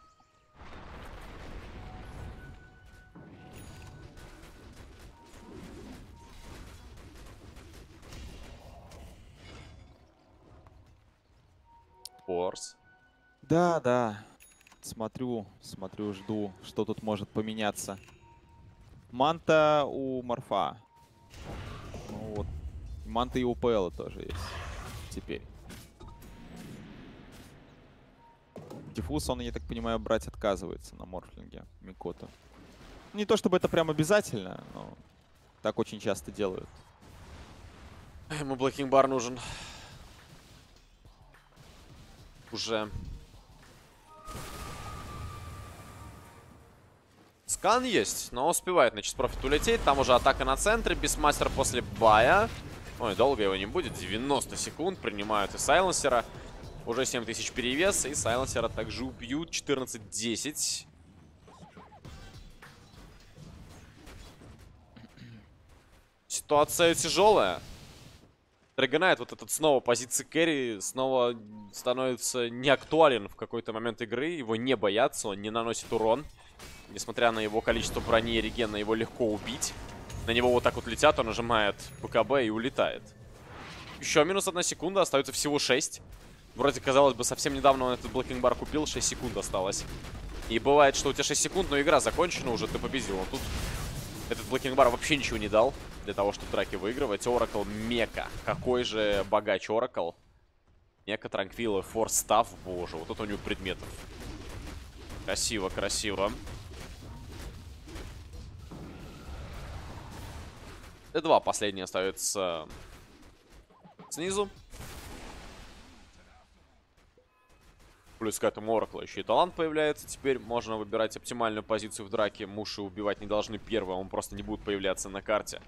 Форс. Да, да. Смотрю, смотрю, жду, что тут может поменяться. Манта у Морфа. Ну вот. Манта и у ПЛ тоже есть. Теперь. Диффуз, он, я так понимаю, брать отказывается на Морфлинге Микото. Не то чтобы это прям обязательно, но так очень часто делают. Ему блокинг-бар нужен. Уже. Скан есть, но успевает на чизпрофит улететь. Там уже атака на центре. Бисмастер после бая. Ой, долго его не будет. девяносто секунд. Принимают и сайленсера. Уже семь тысяч перевес. И сайленсера также убьют. четырнадцать десять. Ситуация тяжелая. Dragon Knight, вот этот снова позиции кэрри, снова становится неактуален в какой-то момент игры. Его не боятся, он не наносит урон. Несмотря на его количество брони и регена, его легко убить. На него вот так вот летят, он нажимает БКБ и улетает. Еще минус одна секунда, остается всего шесть. Вроде, казалось бы, совсем недавно он этот блокинг-бар купил, шесть секунд осталось. И бывает, что у тебя шесть секунд, но игра закончена уже, ты победил. А тут этот блокинг-бар вообще ничего не дал для того, чтобы драки выигрывать. Оракл Мека. Какой же богач Оракл. Мека, Транквилла, Форс Стафф. Боже, вот это у него предметов. Красиво, красиво. Т два последний остается снизу. Плюс к этому Оракла еще и талант появляется. Теперь можно выбирать оптимальную позицию в драке. Муши убивать не должны первым, он просто не будет появляться на карте.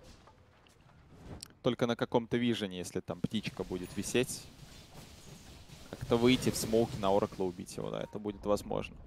Только на каком-то вижене, если там птичка будет висеть. Как-то выйти в смоуке на Оракла, убить его, да, это будет возможно.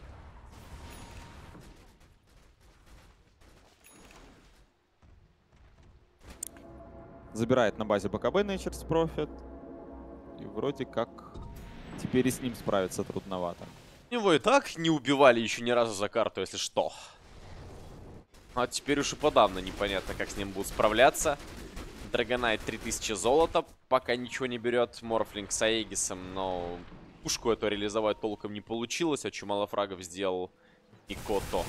Забирает на базе БКБ Nature's Prophet. И вроде как теперь и с ним справиться трудновато. Его и так не убивали еще ни разу за карту, если что. А теперь уж и подавно непонятно, как с ним будут справляться. Dragon Knight три тысячи золота, пока ничего не берет. Морфлинг с Аегисом, но пушку эту реализовать толком не получилось. Очень мало фрагов сделал Микото.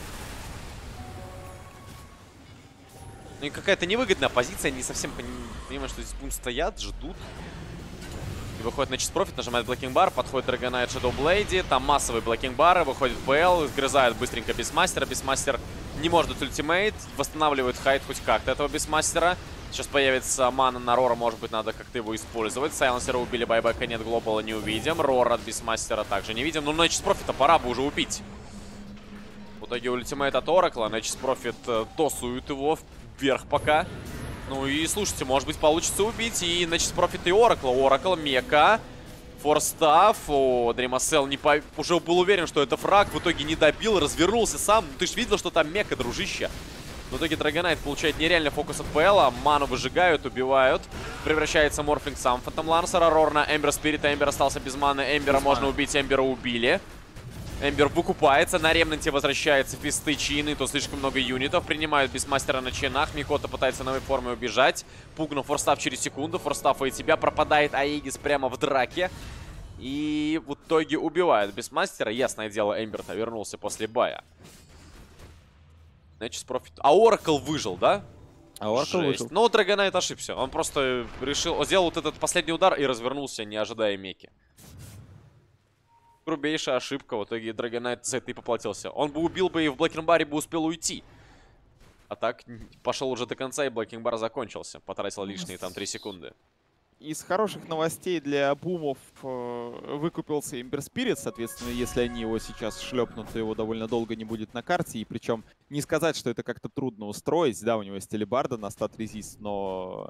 Ну и какая-то невыгодная позиция, не совсем понимаю, что здесь бум стоят, ждут. И выходит на чизпрофит, нажимает блокинг-бар, подходит Dragon Knight Shadow Blade, там массовые блокинг-бары, выходит ПЛ, сгрызает быстренько Бисмастера. Бисмастер не может ультимейт, восстанавливает хайт хоть как-то этого Бисмастера. Сейчас появится мана на Рора, может быть, надо как-то его использовать. Сайленсера убили, байбека нет, глобала не увидим. Рор от Бисмастера также не видим. Ну, на чизпрофита пора бы уже убить. В итоге ультимейт от Оракла, на чизпрофит тосуют его вверх пока. Ну и слушайте, может быть, получится убить и на чизпрофит и Оракла. Оракл, Мека, Форстафф. О, Дримасел не по... уже был уверен, что это фраг. В итоге не добил, развернулся сам. Ты ж видел, что там Мека, дружище. В итоге Dragon Knight получает нереальный фокус от ПЛа. Ману выжигают, убивают. Превращается Морфлинг сам Фантом Лансера. Рор на Эмбер Спирита. Эмбер остался без маны. Эмбера без можно маны. убить. Эмбера убили. Эмбер выкупается. На ремнанте возвращается фисты чины. То слишком много юнитов. Принимают Бисмастера на чинах. Микото пытается новой форме убежать. Пугнув Форстафф через секунду. Форстаффа и тебя. Пропадает Аегис прямо в драке. И в итоге убивает Бисмастера. Ясное дело, Эмбер-то вернулся после бая. Значит, профит. А Оракл выжил, да? А Оракл выжил. Но Dragon Knight ошибся. Он просто решил, сделал вот этот последний удар и развернулся, не ожидая Меки. Грубейшая ошибка. В итоге Dragon Knight за это и поплатился. Он бы убил бы и в блокинг-баре бы успел уйти. А так пошел уже до конца и блокинг-бар закончился. Потратил лишние там три секунды. Из хороших новостей для бумов э, выкупился Ember Spirit. Соответственно, если они его сейчас шлепнут, то его довольно долго не будет на карте. И причем не сказать, что это как-то трудно устроить. Да, у него есть телебарда на стат резист, но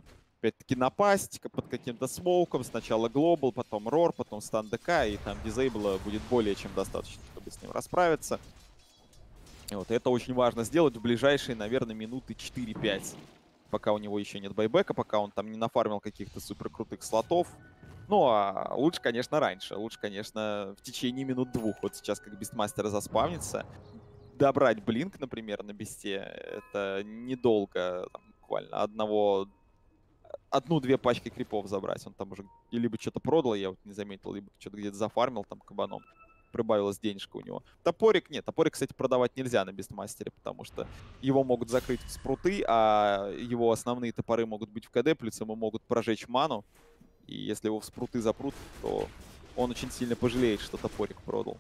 опять-таки напасть под каким-то смоуком. Сначала глобал, потом рор, потом стан ДК, и там дизейбла будет более чем достаточно, чтобы с ним расправиться. И вот это очень важно сделать в ближайшие, наверное, минуты четыре-пять. Пока у него еще нет байбека, пока он там не нафармил каких-то супер крутых слотов. Ну, а лучше, конечно, раньше. Лучше, конечно, в течение минут двух. Вот сейчас, как Бистмастер заспавнится, добрать блинк, например, на Бисте, это недолго. Там, буквально одного... Одну-две пачки крипов забрать. Он там уже либо что-то продал, я вот не заметил, либо что-то где-то зафармил там кабаном. Прибавилась денежка у него. Топорик, нет, топорик, кстати, продавать нельзя на Бистмастере, потому что его могут закрыть в спруты, а его основные топоры могут быть в КД, плюс ему могут прожечь ману. И если его в спруты запрут, то он очень сильно пожалеет, что топорик продал.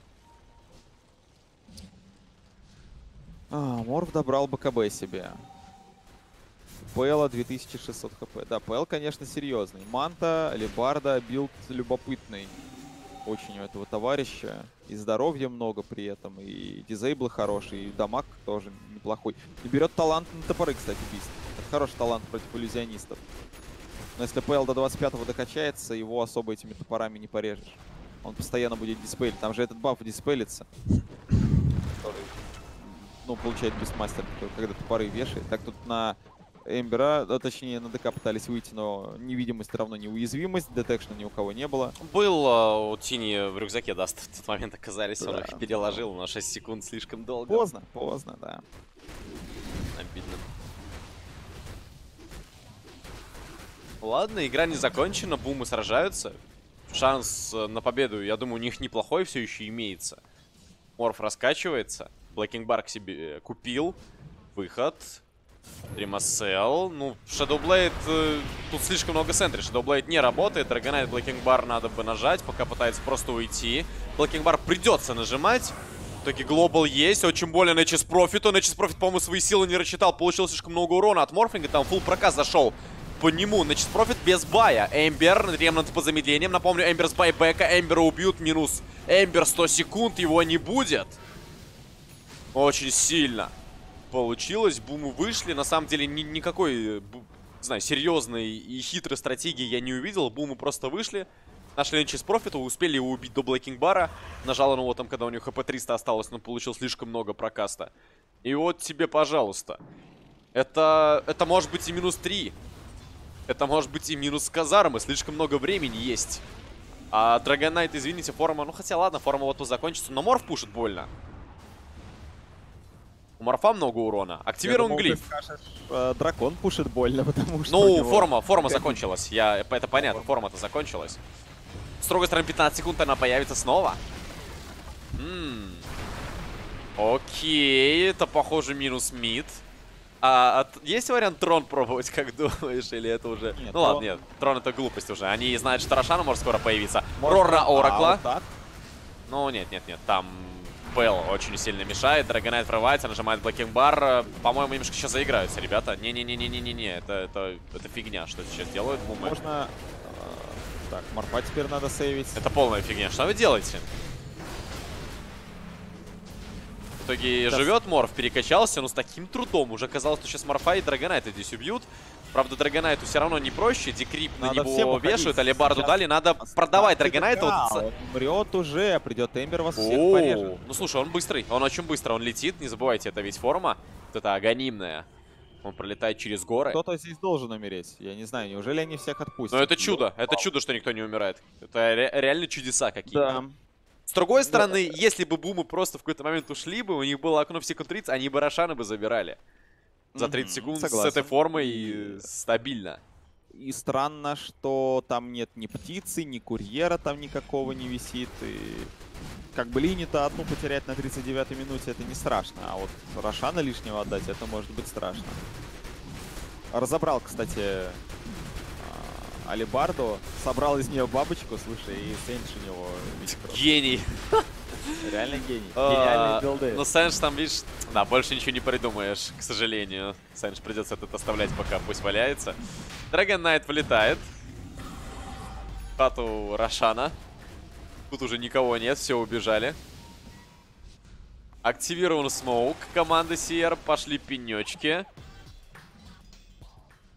А, Морф добрал БКБ себе. Пэла две тысячи шестьсот хп. Да, Пэл, конечно, серьезный. Манта, Алибарда, билд любопытный. Очень у этого товарища. И здоровья много при этом, и дизейблы хороший, и дамаг тоже неплохой. И берет талант на топоры, кстати, Бист. Это хороший талант против иллюзионистов. Но если ПЛ до двадцать пятого докачается, его особо этими топорами не порежешь. Он постоянно будет диспелить. Там же этот баф диспелится, который, ну, получает Бистмастер, когда топоры вешает. Так тут на Эмбера, а, точнее на ДК пытались выйти, но невидимость равно неуязвимость, детекшна ни у кого не было. Был uh, у Тини в рюкзаке, да, в тот момент оказались, да. Он их переложил, Да. на шесть секунд слишком долго. Поздно, поздно, да. Обидно. Ладно, игра не закончена, бумы сражаются. Шанс на победу, я думаю, у них неплохой все еще имеется. Морф раскачивается, Блэкинг Бар к себе купил, выход. Дримасел. Ну, Shadowblade... Э, тут слишком много сентри. Shadowblade не работает. Dragonite, Blacking Bar надо бы нажать, пока пытается просто уйти. Blacking Bar придется нажимать. В итоге Global есть. Очень больно Nexus Profit. Nexus Profit, по-моему, свои силы не рассчитал. Получил слишком много урона от Морфлинга. Там фулл проказ зашел по нему. Nexus Profit без бая. Эмбер, ремнант по замедлениям. Напомню, Эмбер с байбека. Эмбера убьют. Минус Эмбер сто секунд. Его не будет. Очень сильно получилось, бумы вышли. На самом деле ни, никакой, не знаю, серьезной и хитрой стратегии я не увидел. Бумы просто вышли, нашли Nexus Profit, успели его убить до Блэкинг Бара. Нажал он его там, когда у него хп триста осталось, но получил слишком много прокаста. И вот тебе, пожалуйста. Это, это может быть и минус три. Это может быть и минус казармы. Слишком много времени есть. А Dragonite, извините, форма... Ну, хотя ладно, форма вот тут закончится. Но Морф пушит больно. У Морфа много урона. Активирован думал, глиф. Скажешь, э, дракон пушит больно, потому что... Ну, него... форма, форма закончилась. Я, это понятно, форма-то закончилась. С другой стороны, пятнадцать секунд она появится снова. М -м. Окей, это, похоже, минус мид. А, а есть вариант трон пробовать, как думаешь, или это уже... Нет, ну трон... ладно, нет, трон это глупость уже. Они знают, что Рошана может скоро появиться. Может, Рор на Оракла. А, вот ну, нет, нет, нет, там... Пэл очень сильно мешает. Dragonite врывается, нажимает Blacking Bar. По-моему, немножко сейчас заиграются, ребята. Не-не-не-не-не-не. Это, это, это фигня, что сейчас делают бумы. Можно... Э, так, Морфа теперь надо сейвить. Это полная фигня. Что вы делаете? В итоге да. Живет Морф, перекачался, но с таким трудом. Уже казалось, что сейчас Морфа и Dragonite здесь убьют. Правда, Dragonite все равно не проще. Декрип на него вешают, Алибарду дали. Надо продавать Dragonite. Вот... Он умрет уже, придет Эмбер, вас всех порежет. Ну слушай, он быстрый, он очень быстро, он летит. Не забывайте, это ведь форма. Вот это агонимная. Он пролетает через горы. Кто-то здесь должен умереть. Я не знаю, неужели они всех отпустят? Но это чудо, это чудо, что никто не умирает. Это ре реально чудеса какие-то. Да. С другой стороны, да. Если бы бумы просто в какой-то момент ушли бы, у них было окно в секунд тридцать, они бы Рошана бы забирали. За тридцать mm-hmm, секунд согласен. С этой формой и стабильно. И странно, что там нет ни птицы, ни курьера там никакого не висит. И как бы линию-то одну потерять на тридцать девятой минуте это не страшно. А вот Рошана лишнего отдать, это может быть страшно. Разобрал, кстати, Алибарду. Собрал из нее бабочку, слушай, и Сэндж у него... Гений. Реально гений. Гениальные билды. Ну, Сэндж там, видишь, да, больше ничего не придумаешь, к сожалению. Сэндж придется этот оставлять, пока пусть валяется. Dragonite вылетает. В хату Рошана. Тут уже никого нет, все убежали. Активирован смоук команды си эр. Пошли пенечки.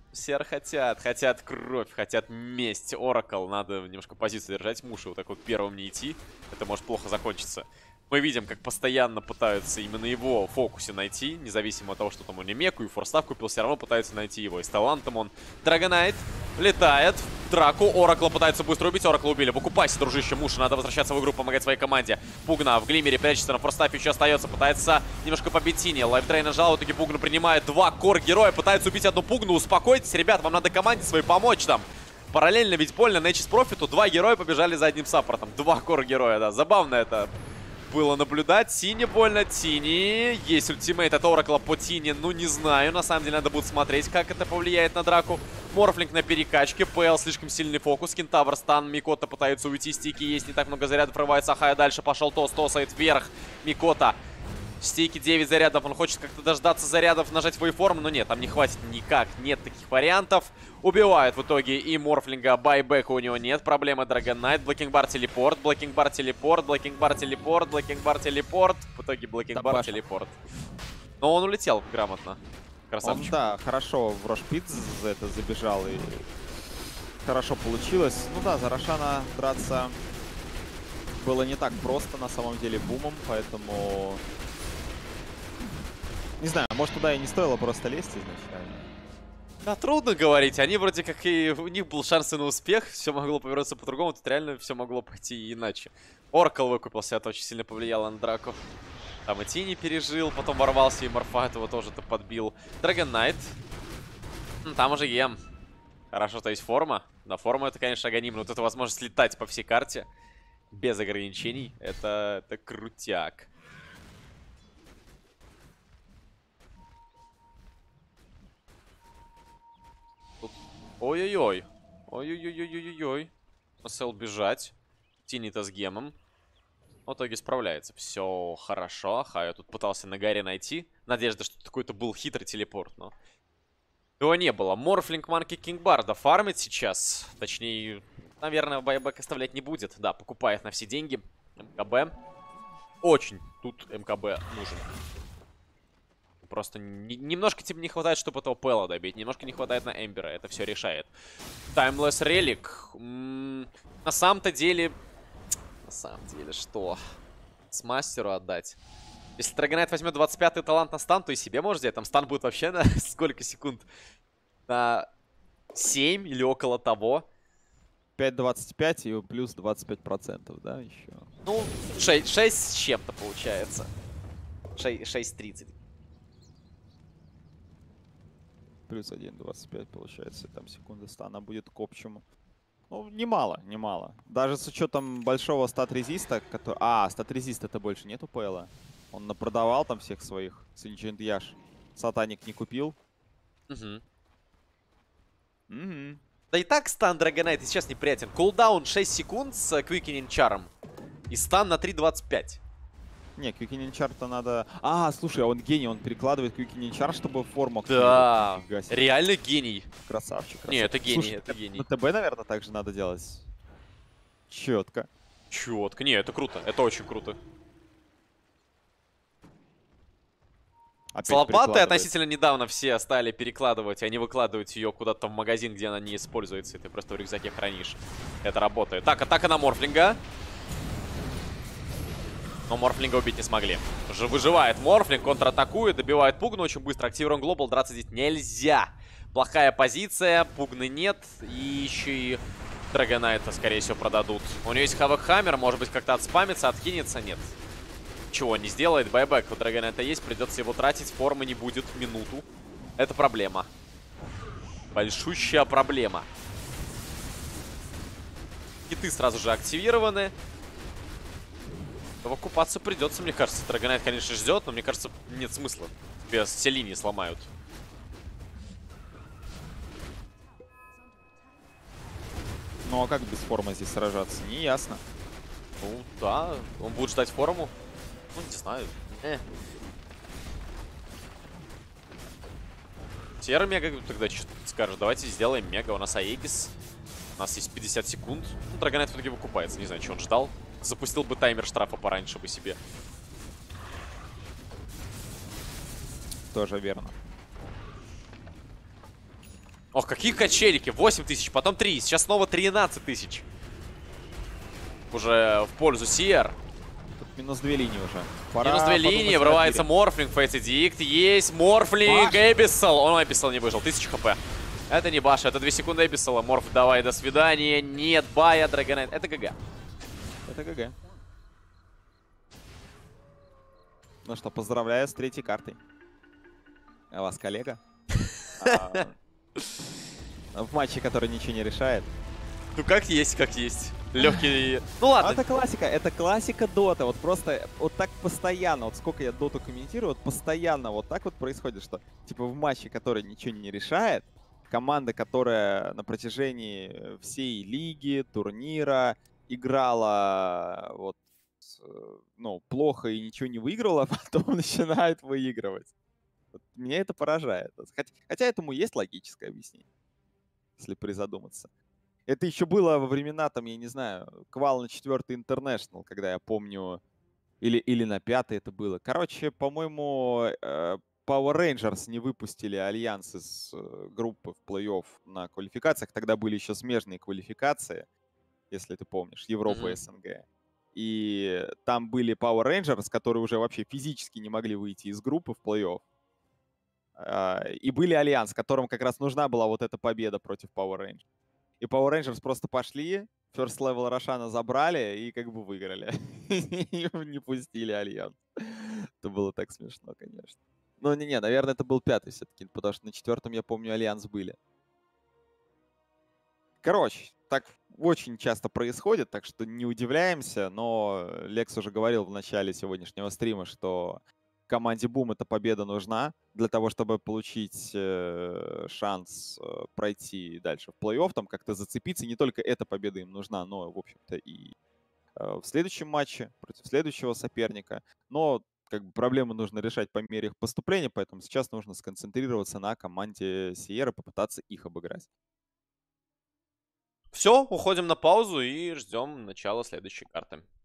Сер хотят, хотят кровь, хотят месть. Оракл, надо немножко позицию держать. Мушу вот так вот первым не идти. Это может плохо закончиться. Мы видим, как постоянно пытаются именно его в фокусе найти. Независимо от того, что там он и Меку, и Форстав купил, все равно пытаются найти его. И с талантом он. Драгонайт летает в драку. Оракла пытается быстро убить. Оракла убили. Покупайся, дружище. Муша, надо возвращаться в игру, помогать своей команде. Пугна в Глимере прячется, на Форстафе еще остается. Пытается немножко побить Тини. Лайфтрейн нажал, в итоге Пугну принимает два кор-героя. Пытается убить одну Пугну. Успокойтесь, ребят, вам надо команде своей помочь там. Параллельно ведь больно. Нечис Профиту два героя побежали за одним саппортом. Два кор-героя, да. Забавно это было наблюдать. Тини больно. Тини. Есть ультимейт от Оракла по Тини. Ну, не знаю. На самом деле, надо будет смотреть, как это повлияет на драку. Морфлинг на перекачке. ПЛ слишком сильный фокус. Кентавр стан. Микота пытается уйти. Стики есть. Не так много зарядов. Врывается Ахая дальше. Пошел Тос. Тосает вверх. Микота. Стейки девять зарядов. Он хочет как-то дождаться зарядов, нажать вейформ. Но нет, там не хватит никак. Нет таких вариантов. Убивает в итоге и Морфлинга. Байбека у него нет. Проблема Драгонайт. Блокинг-бар, телепорт. Блокинг-бар, телепорт. Блокинг-бар, телепорт. Блокинг-бар, телепорт. В итоге блокинг-бар, телепорт. Но он улетел грамотно. Красавчик. Он, да, хорошо в Рошпит за это забежал и хорошо получилось. Ну да, за Рошана драться было не так просто на самом деле бумом, поэтому... Не знаю, может туда и не стоило просто лезть изначально. Да, трудно говорить. Они вроде как и у них был шанс на успех. Все могло повернуться по-другому. Тут реально все могло пойти иначе. Оракл выкупился, это очень сильно повлияло на драку. Там и Тини пережил, потом ворвался, и Морфайт его тоже-то подбил. Драгонайт. Там уже Ем. Хорошо, то есть форма. Да, форма это, конечно, анонимно. Вот эта возможность летать по всей карте без ограничений. Это, это крутяк. Ой-ой-ой. Ой-ой-ой-ой-ой-ой. Сел бежать. Тини-то с гемом. В итоге справляется. Все хорошо. Хаю тут пытался на горе найти. Надежда, что какой-то был хитрый телепорт, но его не было. Морфлинг Манки Кингбарда фармит сейчас. Точнее, наверное, байбек оставлять не будет. Да, покупает на все деньги. МКБ. Очень тут МКБ нужен. Просто немножко тебе не хватает, чтобы этого Пэла добить. Немножко не хватает на Эмбера. Это все решает. Таймлесс Релик. На самом-то деле... На самом деле, что? С мастеру отдать. Если Драгонайт возьмет двадцать пятый талант на стан, то и себе может взять. Там стан будет вообще на сколько секунд? На семь или около того. пять двадцать пять и плюс двадцать пять процентов, да, еще? Ну, шесть, шесть с чем-то получается. шесть тридцать. Плюс один двадцать пять получается. Там секунда стана будет к общему. Ну, немало, немало. Даже с учетом большого стат-резиста, который... А, стат-резиста-то больше нету ПЛа. Он напродавал там всех своих. Синджент Яш. Сатаник не купил. Угу. Угу. Да и так стан Драгонайта сейчас неприятен. Кулдаун шесть секунд с Квикенинг Чаром. И стан на три двадцать пять. Не, Квикенинг Чар-то надо... А, слушай, а он гений, он перекладывает Квикенинг Чар, чтобы форму... Да, реально гений. Красавчик, красавчик. Не, это гений, Слушай, это гений. На ТБ, наверное, также надо делать. Четко. Четко. Не, это круто, это очень круто. С лопатой относительно недавно все стали перекладывать, а не выкладывать ее куда-то в магазин, где она не используется, и ты просто в рюкзаке хранишь. Это работает. Так, атака на Морфлинга. Но Морфлинга убить не смогли. Уже выживает Морфлинг, контратакует, добивает Пугну очень быстро. Активируем Глобал, драться здесь нельзя. Плохая позиция, Пугны нет. И еще и Драгонайта, скорее всего, продадут. У него есть Хавок Хаммер, может быть, как-то отспамится, откинется, нет. Чего не сделает, байбек у Драгонайта есть, придется его тратить, формы не будет минуту. Это проблема. Большущая проблема. Хиты сразу же активированы. Окупаться придется, мне кажется. Драгонайт, конечно, ждет, но мне кажется, нет смысла. Без все линии сломают. Ну а как без формы здесь сражаться? Не ясно. Ну да, он будет ждать форму. Ну, не знаю. Э. Сера Мега тогда что скажет? Давайте сделаем Мега. У нас Аегис. У нас есть пятьдесят секунд. Ну, Драгонайт в итоге выкупается. Не знаю, что он ждал. Запустил бы таймер штрафа пораньше бы себе. Тоже верно. Ох, какие качельки. восемь тысяч, потом три. Сейчас снова тринадцать тысяч. Уже в пользу Сиер. Тут минус две линии уже. Пора минус две линии, врывается Морфлинг, Фейс-Эдикт. Есть Морфлинг, Эбиссал. Он Эбиссал не выжил, тысяча хп. Это не Баша, это две секунды Эбиссала. Морф, давай, до свидания. Нет, бая, Драгонайт. Это ГГ. Это ГГ. Ну что, поздравляю с третьей картой. А вас, коллега? В матче, который ничего не решает. Ну как есть, как есть. Легкий. Ну ладно. Это классика, это классика дота. Вот просто вот так постоянно, вот сколько я доту комментирую, вот постоянно вот так вот происходит, что типа в матче, который ничего не решает, команда, которая на протяжении всей лиги, турнира играла вот, ну, плохо и ничего не выиграла, а потом начинает выигрывать. Вот меня это поражает. Хотя, хотя этому есть логическое объяснение, если призадуматься. Это еще было во времена, там, я не знаю, квал на четвертый Интернешнл, когда я помню, или, или на пятый это было. Короче, по-моему, Power Rangers не выпустили альянс из группы в плей-офф на квалификациях. Тогда были еще смежные квалификации, если ты помнишь, Европа и СНГ. И там были Power Rangers, которые уже вообще физически не могли выйти из группы в плей-офф. И были альянс, которым как раз нужна была вот эта победа против Power Rangers. И Power Rangers просто пошли, First Level Рошана забрали и как бы выиграли. И не пустили альянс. Это было так смешно, конечно. Ну, не-не, наверное, это был пятый все-таки, потому что на четвертом, я помню, альянс были. Короче, так очень часто происходит, так что не удивляемся, но Лекс уже говорил в начале сегодняшнего стрима, что команде Boom эта победа нужна для того, чтобы получить э, шанс э, пройти дальше в плей-офф, там как-то зацепиться. Не только эта победа им нужна, но, в общем-то, и э, в следующем матче против следующего соперника. Но как бы проблемы нужно решать по мере их поступления, поэтому сейчас нужно сконцентрироваться на команде Сиера, попытаться их обыграть. Все, уходим на паузу и ждем начала следующей карты.